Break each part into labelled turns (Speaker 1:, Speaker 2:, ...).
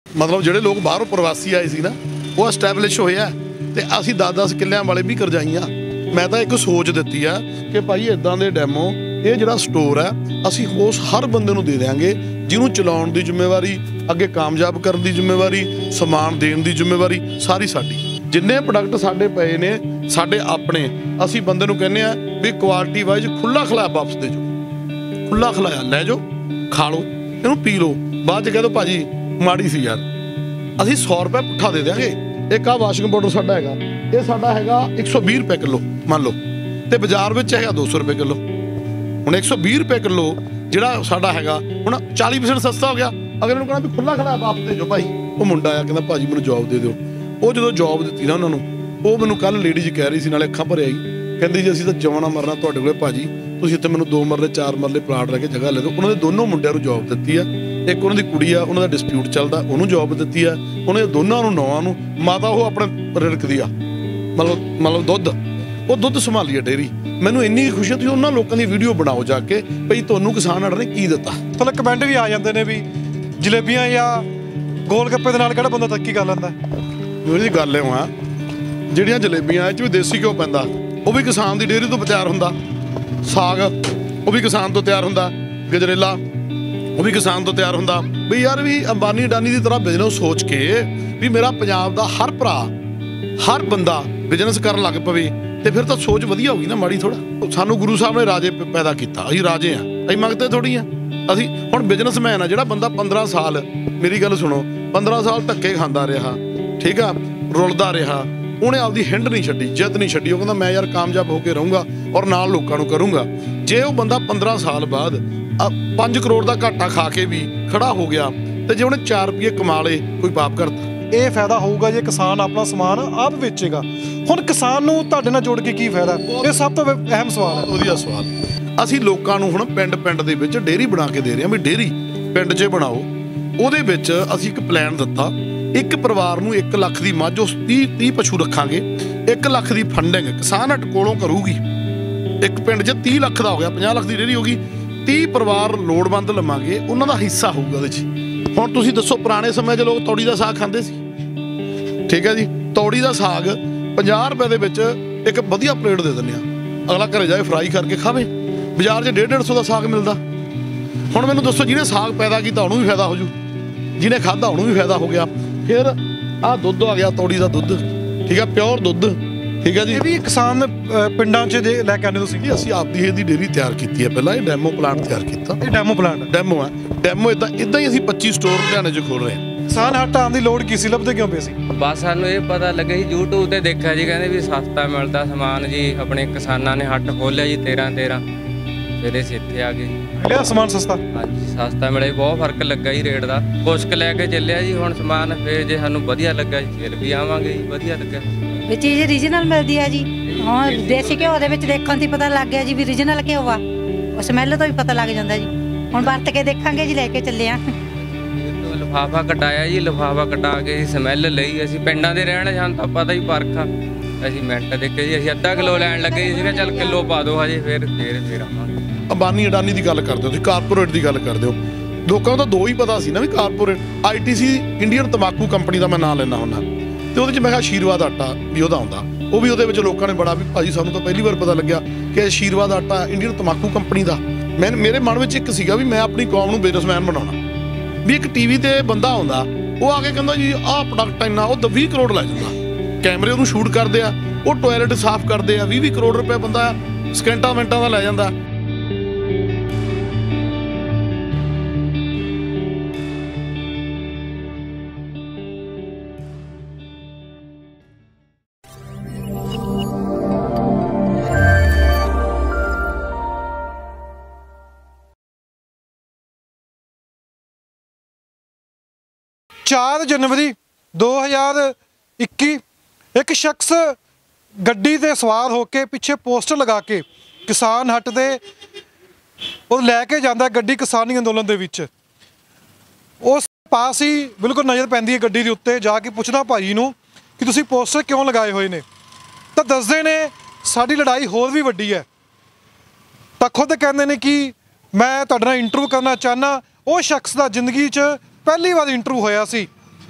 Speaker 1: मतलब ਜਿਹੜੇ ਲੋਕ ਬਾਹਰੋਂ ਪ੍ਰਵਾਸੀ ਆਏ ਸੀ ਨਾ ਉਹ ਐਸਟੈਬਲਿਸ਼ ਹੋਏ ਆ ਤੇ ਅਸੀਂ 10-10 ਕਿੱਲਿਆਂ ਵਾਲੇ ਵੀ ਕਰਜਾਈਆਂ। ਮੈਂ ਤਾਂ ਇੱਕ ਸੋਚ ਦਿੱਤੀ ਆ ਕਿ ਭਾਈ ਇਦਾਂ ਦੇ ਡੈਮੋ ਇਹ ਜਿਹੜਾ ਸਟੋਰ ਹੈ ਅਸੀਂ ਉਸ ਹਰ ਬੰਦੇ ਨੂੰ ਦੇ ਦਿਆਂਗੇ ਜਿਹਨੂੰ ਚਲਾਉਣ ਦੀ ਜ਼ਿੰਮੇਵਾਰੀ, ਅੱਗੇ ਕਾਮਯਾਬ ਕਰਨ ਦੀ ਜ਼ਿੰਮੇਵਾਰੀ, ਸਮਾਨ ਦੇਣ ਦੀ ਜ਼ਿੰਮੇਵਾਰੀ ਸਾਰੀ ਸਾਡੀ। ਜਿੰਨੇ ਪ੍ਰੋਡਕਟ ਸਾਡੇ ਪਏ ਨੇ ਸਾਡੇ ਆਪਣੇ, ਅਸੀਂ ਬੰਦੇ ਨੂੰ ਕਹਿੰਦੇ ਆ ਵੀ ਕੁਆਲਿਟੀ ਵਾਈਜ਼ ਖੁੱਲਾ ਖਲਾਇਆ ਵਾਪਸ ਦੇ ਜਾਓ, ਖੁੱਲਾ ਖਲਾਇਆ ਲੈ ਜਾਓ, ਖਾ ਲਓ, ਇਹਨੂੰ ਪੀ ਲਓ, ਬਾਅਦ 'ਚ ਕਹਿ ਦਿਓ ਭਾਜੀ ਮਾੜੀ ਸੀ ਯਾਰ, ਅਸੀਂ 100 ਰੁਪਏ ਪੁੱਠਾ ਦੇ ਦਿਆਂਗੇ। ਇੱਕ ਆਹ ਵਾਸ਼ਿੰਗ ਪਾਊਡਰ ਸਾਡਾ ਹੈਗਾ, ਇਹ ਸਾਡਾ ਹੈਗਾ 120 ਰੁਪਏ ਕਿਲੋ ਮੰਨ ਲਓ, ਤੇ ਬਾਜ਼ਾਰ ਵਿੱਚ ਹੈਗਾ 200 ਰੁਪਏ ਕਿਲੋ। ਹੁਣ 120 ਰੁਪਏ ਕਿਲੋ ਜਿਹੜਾ ਸਾਡਾ ਹੈਗਾ ਹੁਣ 40% ਸਸਤਾ ਹੋ ਗਿਆ। ਅਗਰ ਇਹਨੂੰ ਕਹਿਣਾ ਵੀ ਖੁੱਲਾ ਖੜਾ ਵਾਪਸ ਦੇ ਜਾਓ ਭਾਈ, ਉਹ ਮੁੰਡਾ ਆ ਕਹਿੰਦਾ ਭਾਜੀ ਮੈਨੂੰ ਜੋਬ ਦੇ ਦਿਓ। ਉਹ ਜਦੋਂ ਜੋਬ ਦਿੱਤੀ ਨਾ ਉਹਨਾਂ ਨੂੰ, ਉਹ ਮੈਨੂੰ ਕੱਲ੍ਹ ਲੇਡੀ ਜੀ ਕਹਿ ਰਹੀ ਸੀ, ਨਾਲੇ ਅੱਖਾਂ ਭਰਿਆ ਆਈ, ਕਹਿੰਦੀ ਜੀ ਅਸੀਂ ਤਾਂ ਜਵਾਨਾ ਮਰਨਾ ਤੁਹਾਡੇ ਕੋਲੇ ਭਾਜੀ, ਤੁਸੀਂ ਇੱਥੇ ਮੈਨੂੰ 2 ਮਰਲੇ 4 ਮਰਲੇ ਪਲਾਟ ਲੈ ਕੇ ਜਗ੍ਹਾ ਲੈ ਦਿਓ। ਉਹਨਾਂ ਦੇ ਦੋਨੋਂ ਮੁੰਡਿਆਂ ਨੂੰ ਜੋਬ ਦਿੱਤੀ ਆ, ਇੱਕ ਉਹਨਾਂ ਦੀ ਕੁੜੀ ਆ, ਉਹਨਾਂ ਦਾ ਡਿਸਪਿਊਟ ਚੱਲਦਾ, ਉਹਨੂੰ ਜੋਬ ਦਿੱਤੀ ਆ, ਉਹਨਾਂ ਦੇ ਦੋਨਾਂ ਨੂੰ ਨੌਵਾਂ ਨੂੰ। ਮਾਤਾ ਉਹ ਆਪਣੇ ਰਿੜਕਦੀ ਆ ਮਤਲਬ ਦੁੱਧ, ਉਹ ਦੁੱਧ ਸੰਭਾਲੀ ਆ ਡੇਅਰੀ। ਮੈਨੂੰ ਇੰਨੀ ਖੁਸ਼ੀ ਤੁਸੀਂ ਉਹਨਾਂ ਲੋਕਾਂ ਦੀ ਵੀਡੀਓ ਬਣਾਓ ਜਾ ਕੇ ਭਈ ਤੁਹਾਨੂੰ ਕਿਸਾਨ ਆੜ੍ਹ ਨੇ ਕੀ ਦਿੱਤਾ।
Speaker 2: ਤੁਹਾਨੂੰ ਕਮੈਂਟ ਵੀ ਆ ਜਾਂਦੇ ਨੇ ਵੀ ਜਲੇਬੀਆਂ ਜਾਂ ਗੋਲ ਗੱਪੇ ਦੇ ਨਾਲ ਕਿਹੜਾ ਬੰਦਾ ਤਰੱਕੀ ਕਰ ਲੈਂਦਾ।
Speaker 1: ਉਹਦੀ ਗੱਲ ਇਹ ਆ ਜਿਹੜੀਆਂ ਜਲੇਬੀਆਂ ਇਹ 'ਚ ਵੀ ਦੇਸੀ ਘਿਓ ਪੈਂਦਾ, ਉਹ ਵੀ ਕਿਸਾਨ ਦੀ ਡੇਅਰੀ ਤੋਂ ਤਿਆਰ ਹੁੰਦਾ। ਸਾਗ ਉਹ ਵੀ ਕਿਸਾਨ ਤੋਂ ਤਿਆਰ ਹੁੰਦਾ। ਗਜਰੇਲਾ ਉਹ ਵੀ ਕਿਸਾਨ ਤੋਂ ਤਿਆਰ ਹੁੰਦਾ। ਵੀ ਯਾਰ ਵੀ ਅੰਬਾਨੀ ਅਡਾਨੀ ਦੀ ਤਰ੍ਹਾਂ ਬਿਜ਼ਨਸ ਸੋਚ ਕੇ ਵੀ ਮੇਰਾ ਪੰਜਾਬ ਦਾ ਹਰ ਭਰਾ ਹਰ ਬੰਦਾ ਬਿਜ਼ਨਸ ਕਰਨ ਲੱਗ ਪਵੇ ਤੇ ਫਿਰ ਤਾਂ ਸੋਚ ਵਧੀਆ ਹੋਊਗੀ ਨਾ, ਮਾੜੀ ਥੋੜ੍ਹਾ। ਸਾਨੂੰ ਗੁਰੂ ਸਾਹਿਬ ਨੇ ਰਾਜੇ ਪੈਦਾ ਕੀਤਾ, ਅਸੀਂ ਰਾਜੇ ਹਾਂ, ਅਸੀਂ ਮੰਗਤੇ ਥੋੜ੍ਹੀ ਹਾਂ। ਅਸੀਂ ਹੁਣ ਬਿਜ਼ਨਸਮੈਨ ਆ ਜਿਹੜਾ ਬੰਦਾ 15 ਸਾਲ, ਮੇਰੀ ਗੱਲ ਸੁਣੋ, 15 ਸਾਲ ਧੱਕੇ ਖਾਂਦਾ ਰਿਹਾ, ਠੀਕ ਆ, ਰੁਲਦਾ ਰਿਹਾ, ਉਹਨੇ ਆਪਦੀ ਹਿੰਡ ਨਹੀਂ ਛੱਡੀ, ਜਿੱਦ ਨਹੀਂ ਛੱਡੀ। ਉਹ ਕਹਿੰਦਾ ਮੈਂ ਯਾਰ ਕਾਮਯਾਬ ਹੋ ਕੇ ਰਹੂੰਗਾ ਔਰ ਨਾਲ ਲੋਕਾਂ ਨੂੰ ਕਰੂੰਗਾ। ਜੇ ਉਹ ਬੰਦਾ 15 ਸਾਲ ਬਾਅਦ 5 ਕਰੋੜ ਦਾ ਘਾਟਾ ਖਾ ਕੇ ਵੀ ਖੜਾ ਹੋ ਗਿਆ ਤੇ ਜੇ ਉਹਨੇ 4 ਰੁਪਏ ਕਮਾ ਲਏ, ਕੋਈ ਪਾਪ ਕਰਤਾ? ਇਹ
Speaker 2: ਫਾਇਦਾ ਹੋਊਗਾ ਜੇ ਕਿਸਾਨ ਆਪਣਾ ਸਮਾਨ ਆਪ ਵੇਚੇਗਾ। ਹੁਣ ਕਿਸਾਨ ਨੂੰ ਤੁਹਾਡੇ ਨਾਲ ਜੋੜ ਕੇ ਕੀ ਫਾਇਦਾ, ਇਹ ਸਭ ਤੋਂ ਅਹਿਮ ਸਵਾਲ ਹੈ।
Speaker 1: ਵਧੀਆ ਸਵਾਲ। ਅਸੀਂ ਲੋਕਾਂ ਨੂੰ ਹੁਣ ਪਿੰਡ ਦੇ ਵਿੱਚ ਡੇਅਰੀ ਬਣਾ ਕੇ ਦੇ ਰਹੇ ਹਾਂ ਵੀ ਡੇਅਰੀ ਪਿੰਡ 'ਚ ਬਣਾਓ। ਉਹਦੇ ਵਿੱਚ ਅਸੀਂ ਇੱਕ ਪਲਾਨ ਦਿੱਤਾ, ਇੱਕ ਪਰਿਵਾਰ ਨੂੰ 1 ਲੱਖ ਦੀ ਮੱਝ, ਉਸ 30 ਪਸ਼ੂ ਰੱਖਾਂਗੇ, 1 ਲੱਖ ਦੀ ਫੰਡਿੰਗ ਕਿਸਾਨ ਹੱਟ ਕੋਲੋਂ ਕਰੂਗੀ। ਇੱਕ ਪਿੰਡ 'ਚ 30 ਲੱਖ ਦਾ ਹੋ ਗਿਆ, 50 ਲੱਖ ਦੀ ਡੇਅਰੀ ਹੋ ਗਈ। 30 ਪਰਿਵਾਰ ਲੋੜਵੰਦ ਲਵਾਂਗੇ, ਉਹਨਾਂ ਦਾ ਹਿੱਸਾ ਹੋਊਗਾ ਉਹਦੇ 'ਚ। ਹੁਣ ਤੁਸੀਂ ਦੱਸੋ, ਪੁਰਾਣੇ ਸਮੇਂ 'ਚ ਲੋਕ ਤੌੜੀ ਦਾ ਸਾਗ ਖਾਂਦੇ ਸੀ, ਠੀਕ ਹੈ ਜੀ। ਤੌੜੀ ਦਾ ਸਾਗ 50 ਰੁਪਏ ਦੇ ਵਿੱਚ ਇੱਕ ਵਧੀਆ ਪਲੇਟ ਦੇ ਦਿੰਦੇ ਆ, ਅਗਲਾ ਘਰੇ ਜਾ ਕੇ ਫਰਾਈ ਕਰਕੇ ਖਾਵੇ। ਬਾਜ਼ਾਰ 'ਚ 150-150 ਦਾ ਸਾਗ ਮਿਲਦਾ। ਹੁਣ ਮੈਨੂੰ ਦੱਸੋ, ਜਿਹਨੇ ਸਾਗ ਪੈਦਾ ਕੀਤਾ ਉਹਨੂੰ ਵੀ ਫਾਇਦਾ ਹੋ ਜੂ, ਜਿਹਨੇ ਖਾਧਾ ਉਹਨੂੰ ਵੀ ਫਾਇਦਾ ਹੋ ਗਿਆ। ਫਿਰ ਆਹ ਦੁੱਧ ਆ ਗਿਆ, ਤੌੜੀ ਦਾ ਦੁੱਧ, ਠੀਕ ਹੈ, ਪਿਓਰ ਦੁੱਧ, ਠੀਕ ਹੈ ਜੀ।
Speaker 2: ਇਹ ਵੀ ਕਿਸਾਨ ਪਿੰਡਾਂ 'ਚ ਲੈ ਕੇ ਆਉਂਦੇ ਤੁਸੀਂ?
Speaker 1: ਅਸੀਂ ਆਪਦੀ ਇਹਦੀ ਡੇਅਰੀ ਤਿਆਰ ਕੀਤੀ ਹੈ ਪਹਿਲਾਂ, ਇਹ ਡੈਮੋ ਪਲਾਂਟ ਤਿਆਰ ਕੀਤਾ।
Speaker 2: ਇਹ ਡੈਮੋ ਪਲਾਂਟ?
Speaker 1: ਡੈਮੋ ਹੈ, ਡੈਮੋ ਇੱਦਾਂ ਹੀ ਅਸੀਂ 25 ਸਟੋਰ ਲੁਧਿਆਣੇ 'ਚ ਖੋਲ ਰਹੇ ਹਾਂ।
Speaker 2: ਕਿਸਾਨ ਹੱਟ ਆਉਣ ਦੀ ਲੋੜ ਕੀ ਸੀ, ਲੱਭਦੇ ਕਿਉਂ ਪਏ ਸੀ?
Speaker 3: ਬਸ ਸਾਨੂੰ ਇਹ ਪਤਾ ਲੱਗਿਆ ਜੀ, YouTube ਤੇ ਦੇਖਿਆ ਜੀ, ਕਹਿੰਦੇ ਵੀ ਸਸਤਾ ਮਿਲਦਾ ਸਮਾਨ ਜੀ। ਆਪਣੇ ਕਿਸਾਨਾਂ ਨੇ ਹੱਟ ਖੋਲ੍ਹਿਆ ਜੀ 13 ਫਿਰ ਅਸੀਂ ਇੱਥੇ ਆ ਗਏ।
Speaker 2: ਮਿਲਿਆ ਸਮਾਨ ਸਸਤਾ?
Speaker 3: ਹਾਂਜੀ ਸਸਤਾ ਮਿਲਿਆ ਜੀ, ਬਹੁਤ ਫਰਕ ਲੱਗਾ ਜੀ ਰੇਟ ਦਾ। ਕੁਛ ਕੁ ਲੈ ਕੇ ਚੱਲਿਆ ਜੀ ਹੁਣ ਸਮਾਨ, ਫਿਰ ਜੇ ਸਾਨੂੰ ਵਧੀਆ ਲੱਗਾ ਜੀ ਫਿਰ ਵੀ ਆਵਾਂਗੇ ਜੀ, ਵਧੀਆ ਲੱਗਾ।
Speaker 4: ਇਹ ਚੀਜ਼ ਰੀਜਨਲ ਮਿਲਦੀ ਆ ਜੀ। ਹਾਂ ਦੇਸੀ ਘਿਓ ਦੇ ਵਿੱਚ ਦੇਖਣ ਦੀ ਪਤਾ ਲੱਗ ਗਿਆ ਜੀ ਵੀ ਰੀਜਨਲ ਘਿਓ ਆ, ਉਹ ਸਮੈਲ ਤੋਂ ਵੀ ਪਤਾ ਲੱਗ ਜਾਂਦਾ ਜੀ। ਹੁਣ ਵਰਤ ਕੇ ਦੇਖਾਂਗੇ ਜੀ, ਲੈ ਕੇ ਚੱਲੇ ਆ।
Speaker 3: ਲਿਫਾਫਾ ਕਟਾਇਆ ਜੀ, ਲਿਫਾਫਾ ਕਟਾ ਕੇ ਅਸੀਂ ਸਮੈਲ ਲਈ। ਅਸੀਂ ਪਿੰਡਾਂ ਦੇ ਰਹਿਣ, ਸਾਨੂੰ ਤਾਂ ਪਤਾ ਹੀ ਫਰਕ ਆ। ਅਸੀਂ ਮਿੰਟ ਦੇਖੇ ਜੀ, ਅਸੀਂ ਅੱਧਾ ਕਿਲੋ ਲੈਣ ਲੱਗੇ ਜੀ, ਸੀਗਾ ਚੱਲ ਕਿਲੋ ਪਾ ਦਿਓ ਹਜੇ, ਫਿਰ ਆਵਾਂਗੇ।
Speaker 1: ਅੰਬਾਨੀ ਅਡਾਨੀ ਦੀ ਗੱਲ ਕਰਦੇ ਹੋ ਤੁਸੀਂ, ਕਾਰਪੋਰੇਟ ਦੀ ਗੱਲ ਕਰਦੇ ਹੋ। ਲੋਕਾਂ ਨੂੰ ਤਾਂ 2 ਹੀ ਪਤਾ ਸੀ ਨਾ ਵੀ ਕਾਰਪੋਰੇਟ। ITC ਇੰਡੀਅਨ ਤੰਬਾਕੂ ਕੰਪਨੀ ਦਾ ਮੈਂ ਨਾਂ ਲੈਂਦਾ ਹੁੰਦਾ, ਤੇ ਉਹਦੇ 'ਚ ਮੈਂ ਕਿਹਾ ਆਸ਼ੀਰਵਾਦ ਆਟਾ ਵੀ ਉਹਦਾ ਆਉਂਦਾ। ਉਹ ਵੀ ਉਹਦੇ ਵਿੱਚ ਲੋਕਾਂ ਨੇ ਬੜਾ ਵੀ ਭਾਜੀ ਸਾਨੂੰ ਤਾਂ ਪਹਿਲੀ ਵਾਰ ਪਤਾ ਲੱਗਿਆ ਕਿ ਆਸ਼ੀਰਵਾਦ ਆਟਾ ਇੰਡੀਅਨ ਤੰਬਾਕੂ ਕੰਪਨੀ ਦਾ। ਮੇਰੇ ਮਨ ਵਿੱਚ ਇੱਕ ਸੀਗਾ ਵੀ ਮੈਂ ਆਪਣੀ ਕੌਮ ਨੂੰ ਬਿਜ਼ਨਸਮੈਨ ਬਣਾਉਣਾ। ਵੀ ਇੱਕ TV ਤੇ ਬੰਦਾ ਆਉਂਦਾ, ਉਹ ਆ ਕੇ ਕਹਿੰਦਾ ਜੀ ਆਹ ਪ੍ਰੋਡਕਟ ਇੰਨਾ, ਉਹ 20 ਕਰੋੜ ਲੈ ਜਾਂਦਾ। ਕੈਮਰੇ ਉਹਨੂੰ ਸ਼ੂਟ ਕਰਦੇ ਆ, ਉਹ ਟੋਇਲਟ ਸਾਫ਼ ਕਰਦੇ ਆ, 20 ਕਰੋੜ ਰੁਪਏ ਬੰਦਾ ਸਕਿੰਟਾਂ ਮਿੰਟਾਂ ਦਾ ਲੈ ਜਾਂਦਾ।
Speaker 2: ਚਾਰ ਜਨਵਰੀ 2021 ਇੱਕ ਸ਼ਖਸ ਗੱਡੀ ਤੇ ਸਵਾਰ ਹੋ ਕੇ ਪਿੱਛੇ ਪੋਸਟਰ ਲਗਾ ਕੇ ਕਿਸਾਨ ਹੱਟ ਦੇ ਉਹ ਲੈ ਕੇ ਜਾਂਦਾ ਗੱਡੀ ਕਿਸਾਨੀ ਅੰਦੋਲਨ ਦੇ ਵਿੱਚ। ਉਸ ਪਾਸ ਹੀ ਬਿਲਕੁਲ ਨਜ਼ਰ ਪੈਂਦੀ ਹੈ ਗੱਡੀ ਦੇ ਉੱਤੇ। ਜਾ ਕੇ ਪੁੱਛਦਾ ਭਾਈ ਨੂੰ ਕਿ ਤੁਸੀਂ ਪੋਸਟਰ ਕਿਉਂ ਲਗਾਏ ਹੋਏ ਨੇ, ਤਾਂ ਦੱਸਦੇ ਨੇ ਸਾਡੀ ਲੜਾਈ ਹੋਰ ਵੀ ਵੱਡੀ ਹੈ। ਤਾਂ ਖੁਦ ਕਹਿੰਦੇ ਨੇ ਕਿ ਮੈਂ ਤੁਹਾਡੇ ਨਾਲ ਇੰਟਰਵਿਊ ਕਰਨਾ ਚਾਹੁੰਦਾ। ਉਹ ਸ਼ਖਸ ਦਾ ਜ਼ਿੰਦਗੀ 'ਚ ਪਹਿਲੀ ਵਾਰ ਇੰਟਰਵਿਊ ਹੋਇਆ ਸੀ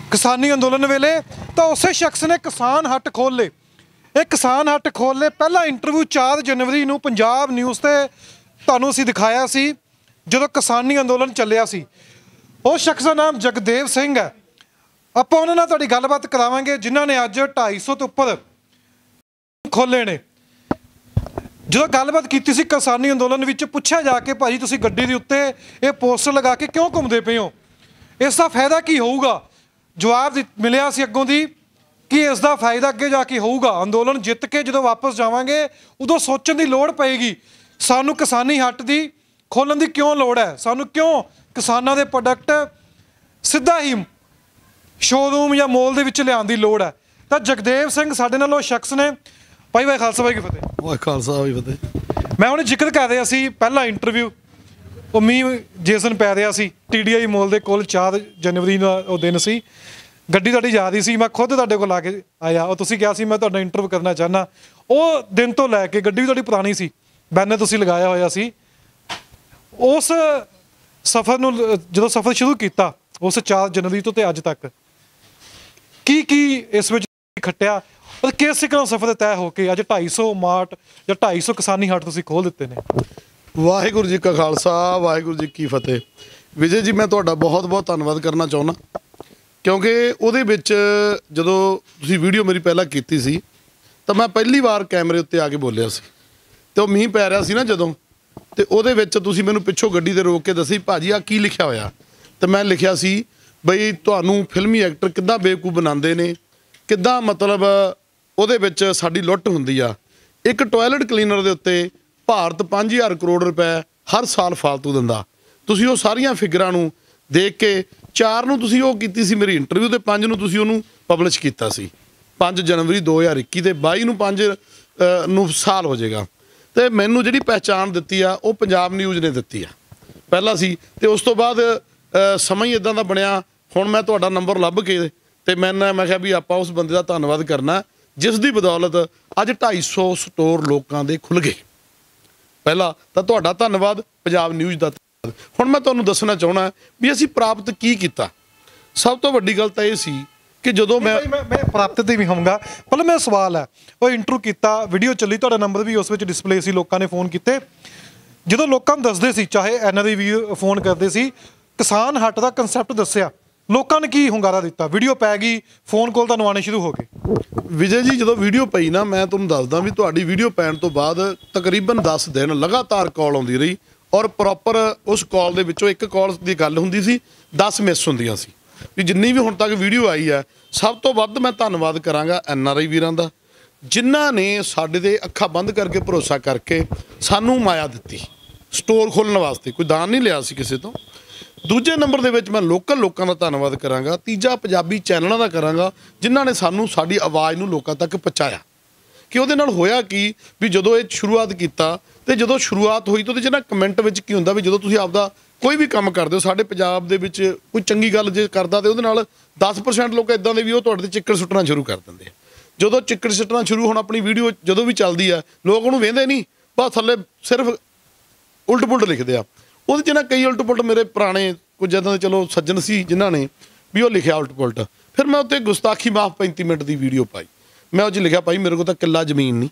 Speaker 2: ਕਿਸਾਨੀ ਅੰਦੋਲਨ ਵੇਲੇ, ਤਾਂ ਉਸੇ ਸ਼ਖਸ ਨੇ ਕਿਸਾਨ ਹੱਟ ਖੋਲ੍ਹ ਲਏ। ਇਹ ਕਿਸਾਨ ਹੱਟ ਖੋਲ੍ਹ ਲਏ। ਪਹਿਲਾ ਇੰਟਰਵਿਊ 4 ਜਨਵਰੀ ਨੂੰ ਪੰਜਾਬ ਨਿਊਜ਼ ਤੇ ਤੁਹਾਨੂੰ ਅਸੀਂ ਦਿਖਾਇਆ ਸੀ, ਜਦੋਂ ਕਿਸਾਨੀ ਅੰਦੋਲਨ ਚੱਲਿਆ ਸੀ। ਉਸ ਸ਼ਖਸ ਦਾ ਨਾਮ ਜਗਦੇਵ ਸਿੰਘ ਹੈ। ਆਪਾਂ ਉਹਨਾਂ ਨਾਲ ਤੁਹਾਡੀ ਗੱਲਬਾਤ ਕਰਾਵਾਂਗੇ, ਜਿਨ੍ਹਾਂ ਨੇ ਅੱਜ 250 ਤੋਂ ਉੱਪਰ ਖੋਲ੍ਹੇ ਨੇ। ਜਦੋਂ ਗੱਲਬਾਤ ਕੀਤੀ ਸੀ ਕਿਸਾਨੀ ਅੰਦੋਲਨ ਵਿੱਚ, ਪੁੱਛਿਆ ਜਾ ਕੇ ਭਾਜੀ ਤੁਸੀਂ ਗੱਡੀ ਦੇ ਉੱਤੇ ਇਹ ਪੋਸਟਰ ਲਗਾ ਕੇ ਕਿਉਂ ਘੁੰਮਦੇ ਪਏ ਹੋ, ਇਸ ਦਾ ਫਾਇਦਾ ਕੀ ਹੋਊਗਾ? ਜਵਾਬ ਮਿਲਿਆ ਸੀ ਅੱਗੋਂ ਦੀ ਕਿ ਇਸ ਦਾ ਫਾਇਦਾ ਅੱਗੇ ਜਾ ਕੇ ਹੋਊਗਾ। ਅੰਦੋਲਨ ਜਿੱਤ ਕੇ ਜਦੋਂ ਵਾਪਸ ਜਾਵਾਂਗੇ ਉਦੋਂ ਸੋਚਣ ਦੀ ਲੋੜ ਪਏਗੀ ਸਾਨੂੰ ਕਿਸਾਨੀ ਹੱਟ ਦੀ ਖੋਲ੍ਹਣ ਦੀ ਕਿਉਂ ਲੋੜ ਹੈ, ਸਾਨੂੰ ਕਿਉਂ ਕਿਸਾਨਾਂ ਦੇ ਪ੍ਰੋਡਕਟ ਸਿੱਧਾ ਹੀ ਸ਼ੋਰੂਮ ਜਾਂ ਮੋਲ ਦੇ ਵਿੱਚ ਲਿਆਉਣ ਦੀ ਲੋੜ ਹੈ। ਤਾਂ ਜਗਦੇਵ ਸਿੰਘ ਸਾਡੇ ਨਾਲ ਉਹ ਸ਼ਖਸ ਨੇ। ਭਾਈ ਵਾਹਿ ਖਾਲਸਾ ਵਾਹਿ ਕੀ ਫਤਿਹ।
Speaker 1: ਵਾਹਿ ਖਾਲਸਾ ਵਾਹਿ ਫਤਿਹ।
Speaker 2: ਮੈਂ ਹੁਣ ਜ਼ਿਕਰ ਕਰ ਰਿਹਾ ਸੀ ਪਹਿਲਾ ਇੰਟਰਵਿਊ, ਉਹ ਮੀਂਹ ਜੇਸਨ ਪੈ ਰਿਹਾ ਸੀ TDI ਮੋਲ ਦੇ ਕੋਲ, 4 ਜਨਵਰੀ ਦਾ ਉਹ ਦਿਨ ਸੀ। ਗੱਡੀ ਤੁਹਾਡੀ ਯਾਦ ਹੀ ਸੀ, ਮੈਂ ਖੁਦ ਤੁਹਾਡੇ ਕੋਲ ਆ ਕੇ ਆਇਆ। ਉਹ ਤੁਸੀਂ ਕਿਹਾ ਸੀ ਮੈਂ ਤੁਹਾਡਾ ਇੰਟਰਵਿਊ ਕਰਨਾ ਚਾਹੁੰਦਾ। ਉਹ ਦਿਨ ਤੋਂ ਲੈ ਕੇ ਗੱਡੀ ਵੀ ਤੁਹਾਡੀ ਪੁਰਾਣੀ ਸੀ, ਬੈਨਰ ਤੁਸੀਂ ਲਗਾਇਆ ਹੋਇਆ ਸੀ। ਉਸ ਸਫ਼ਰ ਨੂੰ ਜਦੋਂ ਸਫ਼ਰ ਸ਼ੁਰੂ ਕੀਤਾ ਉਸ 4 ਜਨਵਰੀ ਤੋਂ ਤੇ ਅੱਜ ਤੱਕ ਕੀ ਇਸ ਵਿੱਚ ਖੱਟਿਆ, ਔਰ ਕਿਸ ਤਰ੍ਹਾਂ ਸਫ਼ਰ ਤੈਅ ਹੋ ਕੇ ਅੱਜ 250 ਮਾਰਟ ਜਾਂ 250 ਕਿਸਾਨੀ ਹੱਟ ਤੁਸੀਂ ਖੋਲ੍ਹ ਦਿੱਤੇ ਨੇ?
Speaker 1: ਵਾਹਿਗੁਰੂ ਜੀ ਕਾ ਖਾਲਸਾ ਵਾਹਿਗੁਰੂ ਜੀ ਕੀ ਫਤਿਹ। ਵਿਜੇ ਜੀ, ਮੈਂ ਤੁਹਾਡਾ ਬਹੁਤ ਬਹੁਤ ਧੰਨਵਾਦ ਕਰਨਾ ਚਾਹੁੰਦਾ, ਕਿਉਂਕਿ ਉਹਦੇ ਵਿੱਚ ਜਦੋਂ ਤੁਸੀਂ ਵੀਡੀਓ ਮੇਰੀ ਪਹਿਲਾਂ ਕੀਤੀ ਸੀ ਤਾਂ ਮੈਂ ਪਹਿਲੀ ਵਾਰ ਕੈਮਰੇ ਉੱਤੇ ਆ ਕੇ ਬੋਲਿਆ ਸੀ, ਅਤੇ ਉਹ ਮੀਂਹ ਪੈ ਰਿਹਾ ਸੀ ਨਾ ਜਦੋਂ, ਅਤੇ ਉਹਦੇ ਵਿੱਚ ਤੁਸੀਂ ਮੈਨੂੰ ਪਿੱਛੋਂ ਗੱਡੀ 'ਤੇ ਰੋਕ ਕੇ ਦੱਸੀ ਭਾਜੀ ਆ ਕੀ ਲਿਖਿਆ ਹੋਇਆ। ਅਤੇ ਮੈਂ ਲਿਖਿਆ ਸੀ ਬਈ ਤੁਹਾਨੂੰ ਫਿਲਮੀ ਐਕਟਰ ਕਿੱਦਾਂ ਬੇਵਕੂਫ ਬਣਾਉਂਦੇ ਨੇ, ਕਿੱਦਾਂ ਮਤਲਬ ਉਹਦੇ ਵਿੱਚ ਸਾਡੀ ਲੁੱਟ ਹੁੰਦੀ ਆ। ਇੱਕ ਟੋਇਲਟ ਕਲੀਨਰ ਦੇ ਉੱਤੇ ਭਾਰਤ 5000 ਕਰੋੜ ਰੁਪਏ ਹਰ ਸਾਲ ਫਾਲਤੂ ਦਿੰਦਾ। ਤੁਸੀਂ ਉਹ ਸਾਰੀਆਂ ਫਿਗਰਾਂ ਨੂੰ ਦੇਖ ਕੇ 4 ਨੂੰ ਤੁਸੀਂ ਉਹ ਕੀਤੀ ਸੀ ਮੇਰੀ ਇੰਟਰਵਿਊ, ਅਤੇ 5 ਨੂੰ ਤੁਸੀਂ ਉਹਨੂੰ ਪਬਲਿਸ਼ ਕੀਤਾ ਸੀ। 5 ਜਨਵਰੀ 2021 ਤੇ 22 ਨੂੰ 5 ਨੂੰ ਸਾਲ ਹੋ ਜਾਏਗਾ। ਅਤੇ ਮੈਨੂੰ ਜਿਹੜੀ ਪਹਿਚਾਣ ਦਿੱਤੀ ਆ ਉਹ ਪੰਜਾਬ ਨਿਊਜ਼ ਨੇ ਦਿੱਤੀ ਆ ਪਹਿਲਾਂ ਸੀ, ਅਤੇ ਉਸ ਤੋਂ ਬਾਅਦ ਸਮਾਂ ਹੀ ਇੱਦਾਂ ਦਾ ਬਣਿਆ। ਹੁਣ ਮੈਂ ਤੁਹਾਡਾ ਨੰਬਰ ਲੱਭ ਕੇ ਅਤੇ ਮੈਂ ਕਿਹਾ ਵੀ ਆਪਾਂ ਉਸ ਬੰਦੇ ਦਾ ਧੰਨਵਾਦ ਕਰਨਾ ਜਿਸ ਦੀ ਬਦੌਲਤ ਅੱਜ 250 ਸਟੋਰ ਲੋਕਾਂ ਦੇ ਖੁੱਲ੍ਹ ਗਏ। ਪਹਿਲਾਂ ਤਾਂ ਤੁਹਾਡਾ ਧੰਨਵਾਦ, ਪੰਜਾਬ ਨਿਊਜ਼ ਦਾ ਧੰਨਵਾਦ। ਹੁਣ ਮੈਂ ਤੁਹਾਨੂੰ ਦੱਸਣਾ ਚਾਹੁੰਦਾ ਵੀ ਅਸੀਂ ਪ੍ਰਾਪਤ ਕੀ ਕੀਤਾ। ਸਭ ਤੋਂ ਵੱਡੀ ਗੱਲ ਤਾਂ ਇਹ ਸੀ ਕਿ ਜਦੋਂ ਮੈਂ
Speaker 2: ਪ੍ਰਾਪਤ ਤੇ ਵੀ ਹੋਊਂਗਾ, ਪਹਿਲਾਂ ਮੇਰਾ ਸਵਾਲ ਹੈ, ਉਹ ਇੰਟਰਵਿਊ ਕੀਤਾ, ਵੀਡੀਓ ਚੱਲੀ, ਤੁਹਾਡਾ ਨੰਬਰ ਵੀ ਉਸ ਵਿੱਚ ਡਿਸਪਲੇ ਸੀ, ਲੋਕਾਂ ਨੇ ਫੋਨ ਕੀਤੇ। ਜਦੋਂ ਲੋਕਾਂ ਨੂੰ ਦੱਸਦੇ ਸੀ, ਚਾਹੇ NRI ਵੀ ਫੋਨ ਕਰਦੇ ਸੀ, ਕਿਸਾਨ ਹੱਟ ਦਾ ਕੰਸੈਪਟ ਦੱਸਿਆ, ਲੋਕਾਂ ਨੇ ਕੀ ਹੁੰਗਾਰਾ ਦਿੱਤਾ? ਵੀਡੀਓ ਪੈ ਗਈ, ਫੋਨ ਕਾਲ ਤੁਹਾਨੂੰ ਆਉਣੇ ਸ਼ੁਰੂ ਹੋ ਗਏ।
Speaker 1: ਵਿਜੇ ਜੀ, ਜਦੋਂ ਵੀਡੀਓ ਪਈ ਨਾ, ਮੈਂ ਤੁਹਾਨੂੰ ਦੱਸਦਾ ਵੀ ਤੁਹਾਡੀ ਵੀਡੀਓ ਪੈਣ ਤੋਂ ਬਾਅਦ ਤਕਰੀਬਨ 10 ਦਿਨ ਲਗਾਤਾਰ ਕਾਲ ਆਉਂਦੀ ਰਹੀ, ਔਰ ਪ੍ਰੋਪਰ ਉਸ ਕਾਲ ਦੇ ਵਿੱਚੋਂ ਇੱਕ ਕਾਲ ਦੀ ਗੱਲ ਹੁੰਦੀ ਸੀ, 10 ਮਿਸ ਹੁੰਦੀਆਂ ਸੀ। ਵੀ ਜਿੰਨੀ ਵੀ ਹੁਣ ਤੱਕ ਵੀਡੀਓ ਆਈ ਹੈ, ਸਭ ਤੋਂ ਵੱਧ ਮੈਂ ਧੰਨਵਾਦ ਕਰਾਂਗਾ NRI ਵੀਰਾਂ ਦਾ, ਜਿਨ੍ਹਾਂ ਨੇ ਸਾਡੇ 'ਤੇ ਅੱਖਾਂ ਬੰਦ ਕਰਕੇ ਭਰੋਸਾ ਕਰਕੇ ਸਾਨੂੰ ਮਾਇਆ ਦਿੱਤੀ ਸਟੋਰ ਖੋਲ੍ਹਣ ਵਾਸਤੇ। ਕੋਈ ਦਾਨ ਨਹੀਂ ਲਿਆ ਸੀ ਕਿਸੇ ਤੋਂ। ਦੂਜੇ ਨੰਬਰ ਦੇ ਵਿੱਚ ਮੈਂ ਲੋਕਲ ਲੋਕਾਂ ਦਾ ਧੰਨਵਾਦ ਕਰਾਂਗਾ। ਤੀਜਾ ਪੰਜਾਬੀ ਚੈਨਲਾਂ ਦਾ ਕਰਾਂਗਾ, ਜਿਨ੍ਹਾਂ ਨੇ ਸਾਨੂੰ ਸਾਡੀ ਆਵਾਜ਼ ਨੂੰ ਲੋਕਾਂ ਤੱਕ ਪਹੁੰਚਾਇਆ। ਕਿ ਉਹਦੇ ਨਾਲ ਹੋਇਆ ਕੀ ਵੀ ਜਦੋਂ ਇਹ ਸ਼ੁਰੂਆਤ ਕੀਤਾ, ਅਤੇ ਜਦੋਂ ਸ਼ੁਰੂਆਤ ਹੋਈ ਤਾਂ ਉਹਦੇ 'ਚ ਨਾ ਕਮੈਂਟ ਵਿੱਚ ਕੀ ਹੁੰਦਾ ਵੀ ਜਦੋਂ ਤੁਸੀਂ ਆਪਦਾ ਕੋਈ ਵੀ ਕੰਮ ਕਰਦੇ ਹੋ, ਸਾਡੇ ਪੰਜਾਬ ਦੇ ਵਿੱਚ ਕੋਈ ਚੰਗੀ ਗੱਲ ਜੇ ਕਰਦਾ ਤਾਂ ਉਹਦੇ ਨਾਲ 10% ਲੋਕ ਇੱਦਾਂ ਦੇ ਵੀ ਉਹ ਤੁਹਾਡੇ 'ਤੇ ਚਿੱਕੜ ਸੁੱਟਣਾ ਸ਼ੁਰੂ ਕਰ ਦਿੰਦੇ ਆ। ਜਦੋਂ ਚਿੱਕੜ ਸੁੱਟਣਾ ਸ਼ੁਰੂ ਹੁਣ ਆਪਣੀ ਵੀਡੀਓ ਜਦੋਂ ਵੀ ਚੱਲਦੀ ਆ, ਲੋਕ ਉਹਨੂੰ ਵੇਖਦੇ ਨਹੀਂ, ਬਸ ਥੱਲੇ ਸਿਰਫ ਉਲਟ ਪੁਲਟ ਲਿਖਦੇ ਆ। ਉਹਦੇ 'ਚ ਨਾ ਕਈ ਉਲਟ ਪੁਲਟ ਮੇਰੇ ਪੁਰਾਣੇ ਕੁਝ ਇੱਦਾਂ ਦੇ ਚਲੋ ਸੱਜਣ ਸੀ ਜਿਨ੍ਹਾਂ ਨੇ ਵੀ ਉਹ ਲਿਖਿਆ ਉਲਟ ਪੁਲਟ। ਫਿਰ ਮੈਂ ਉੱਤੇ ਗੁਸਤਾਖੀ ਮਾਫ 35 ਮਿੰਟ ਦੀ ਵੀਡੀਓ ਪਾਈ। ਮੈਂ ਉਹ 'ਚ ਲਿਖਿਆ ਭਾਈ ਮੇਰੇ ਕੋਲ ਤਾਂ ਕਿੱਲਾ ਜ਼ਮੀਨ ਨਹੀਂ,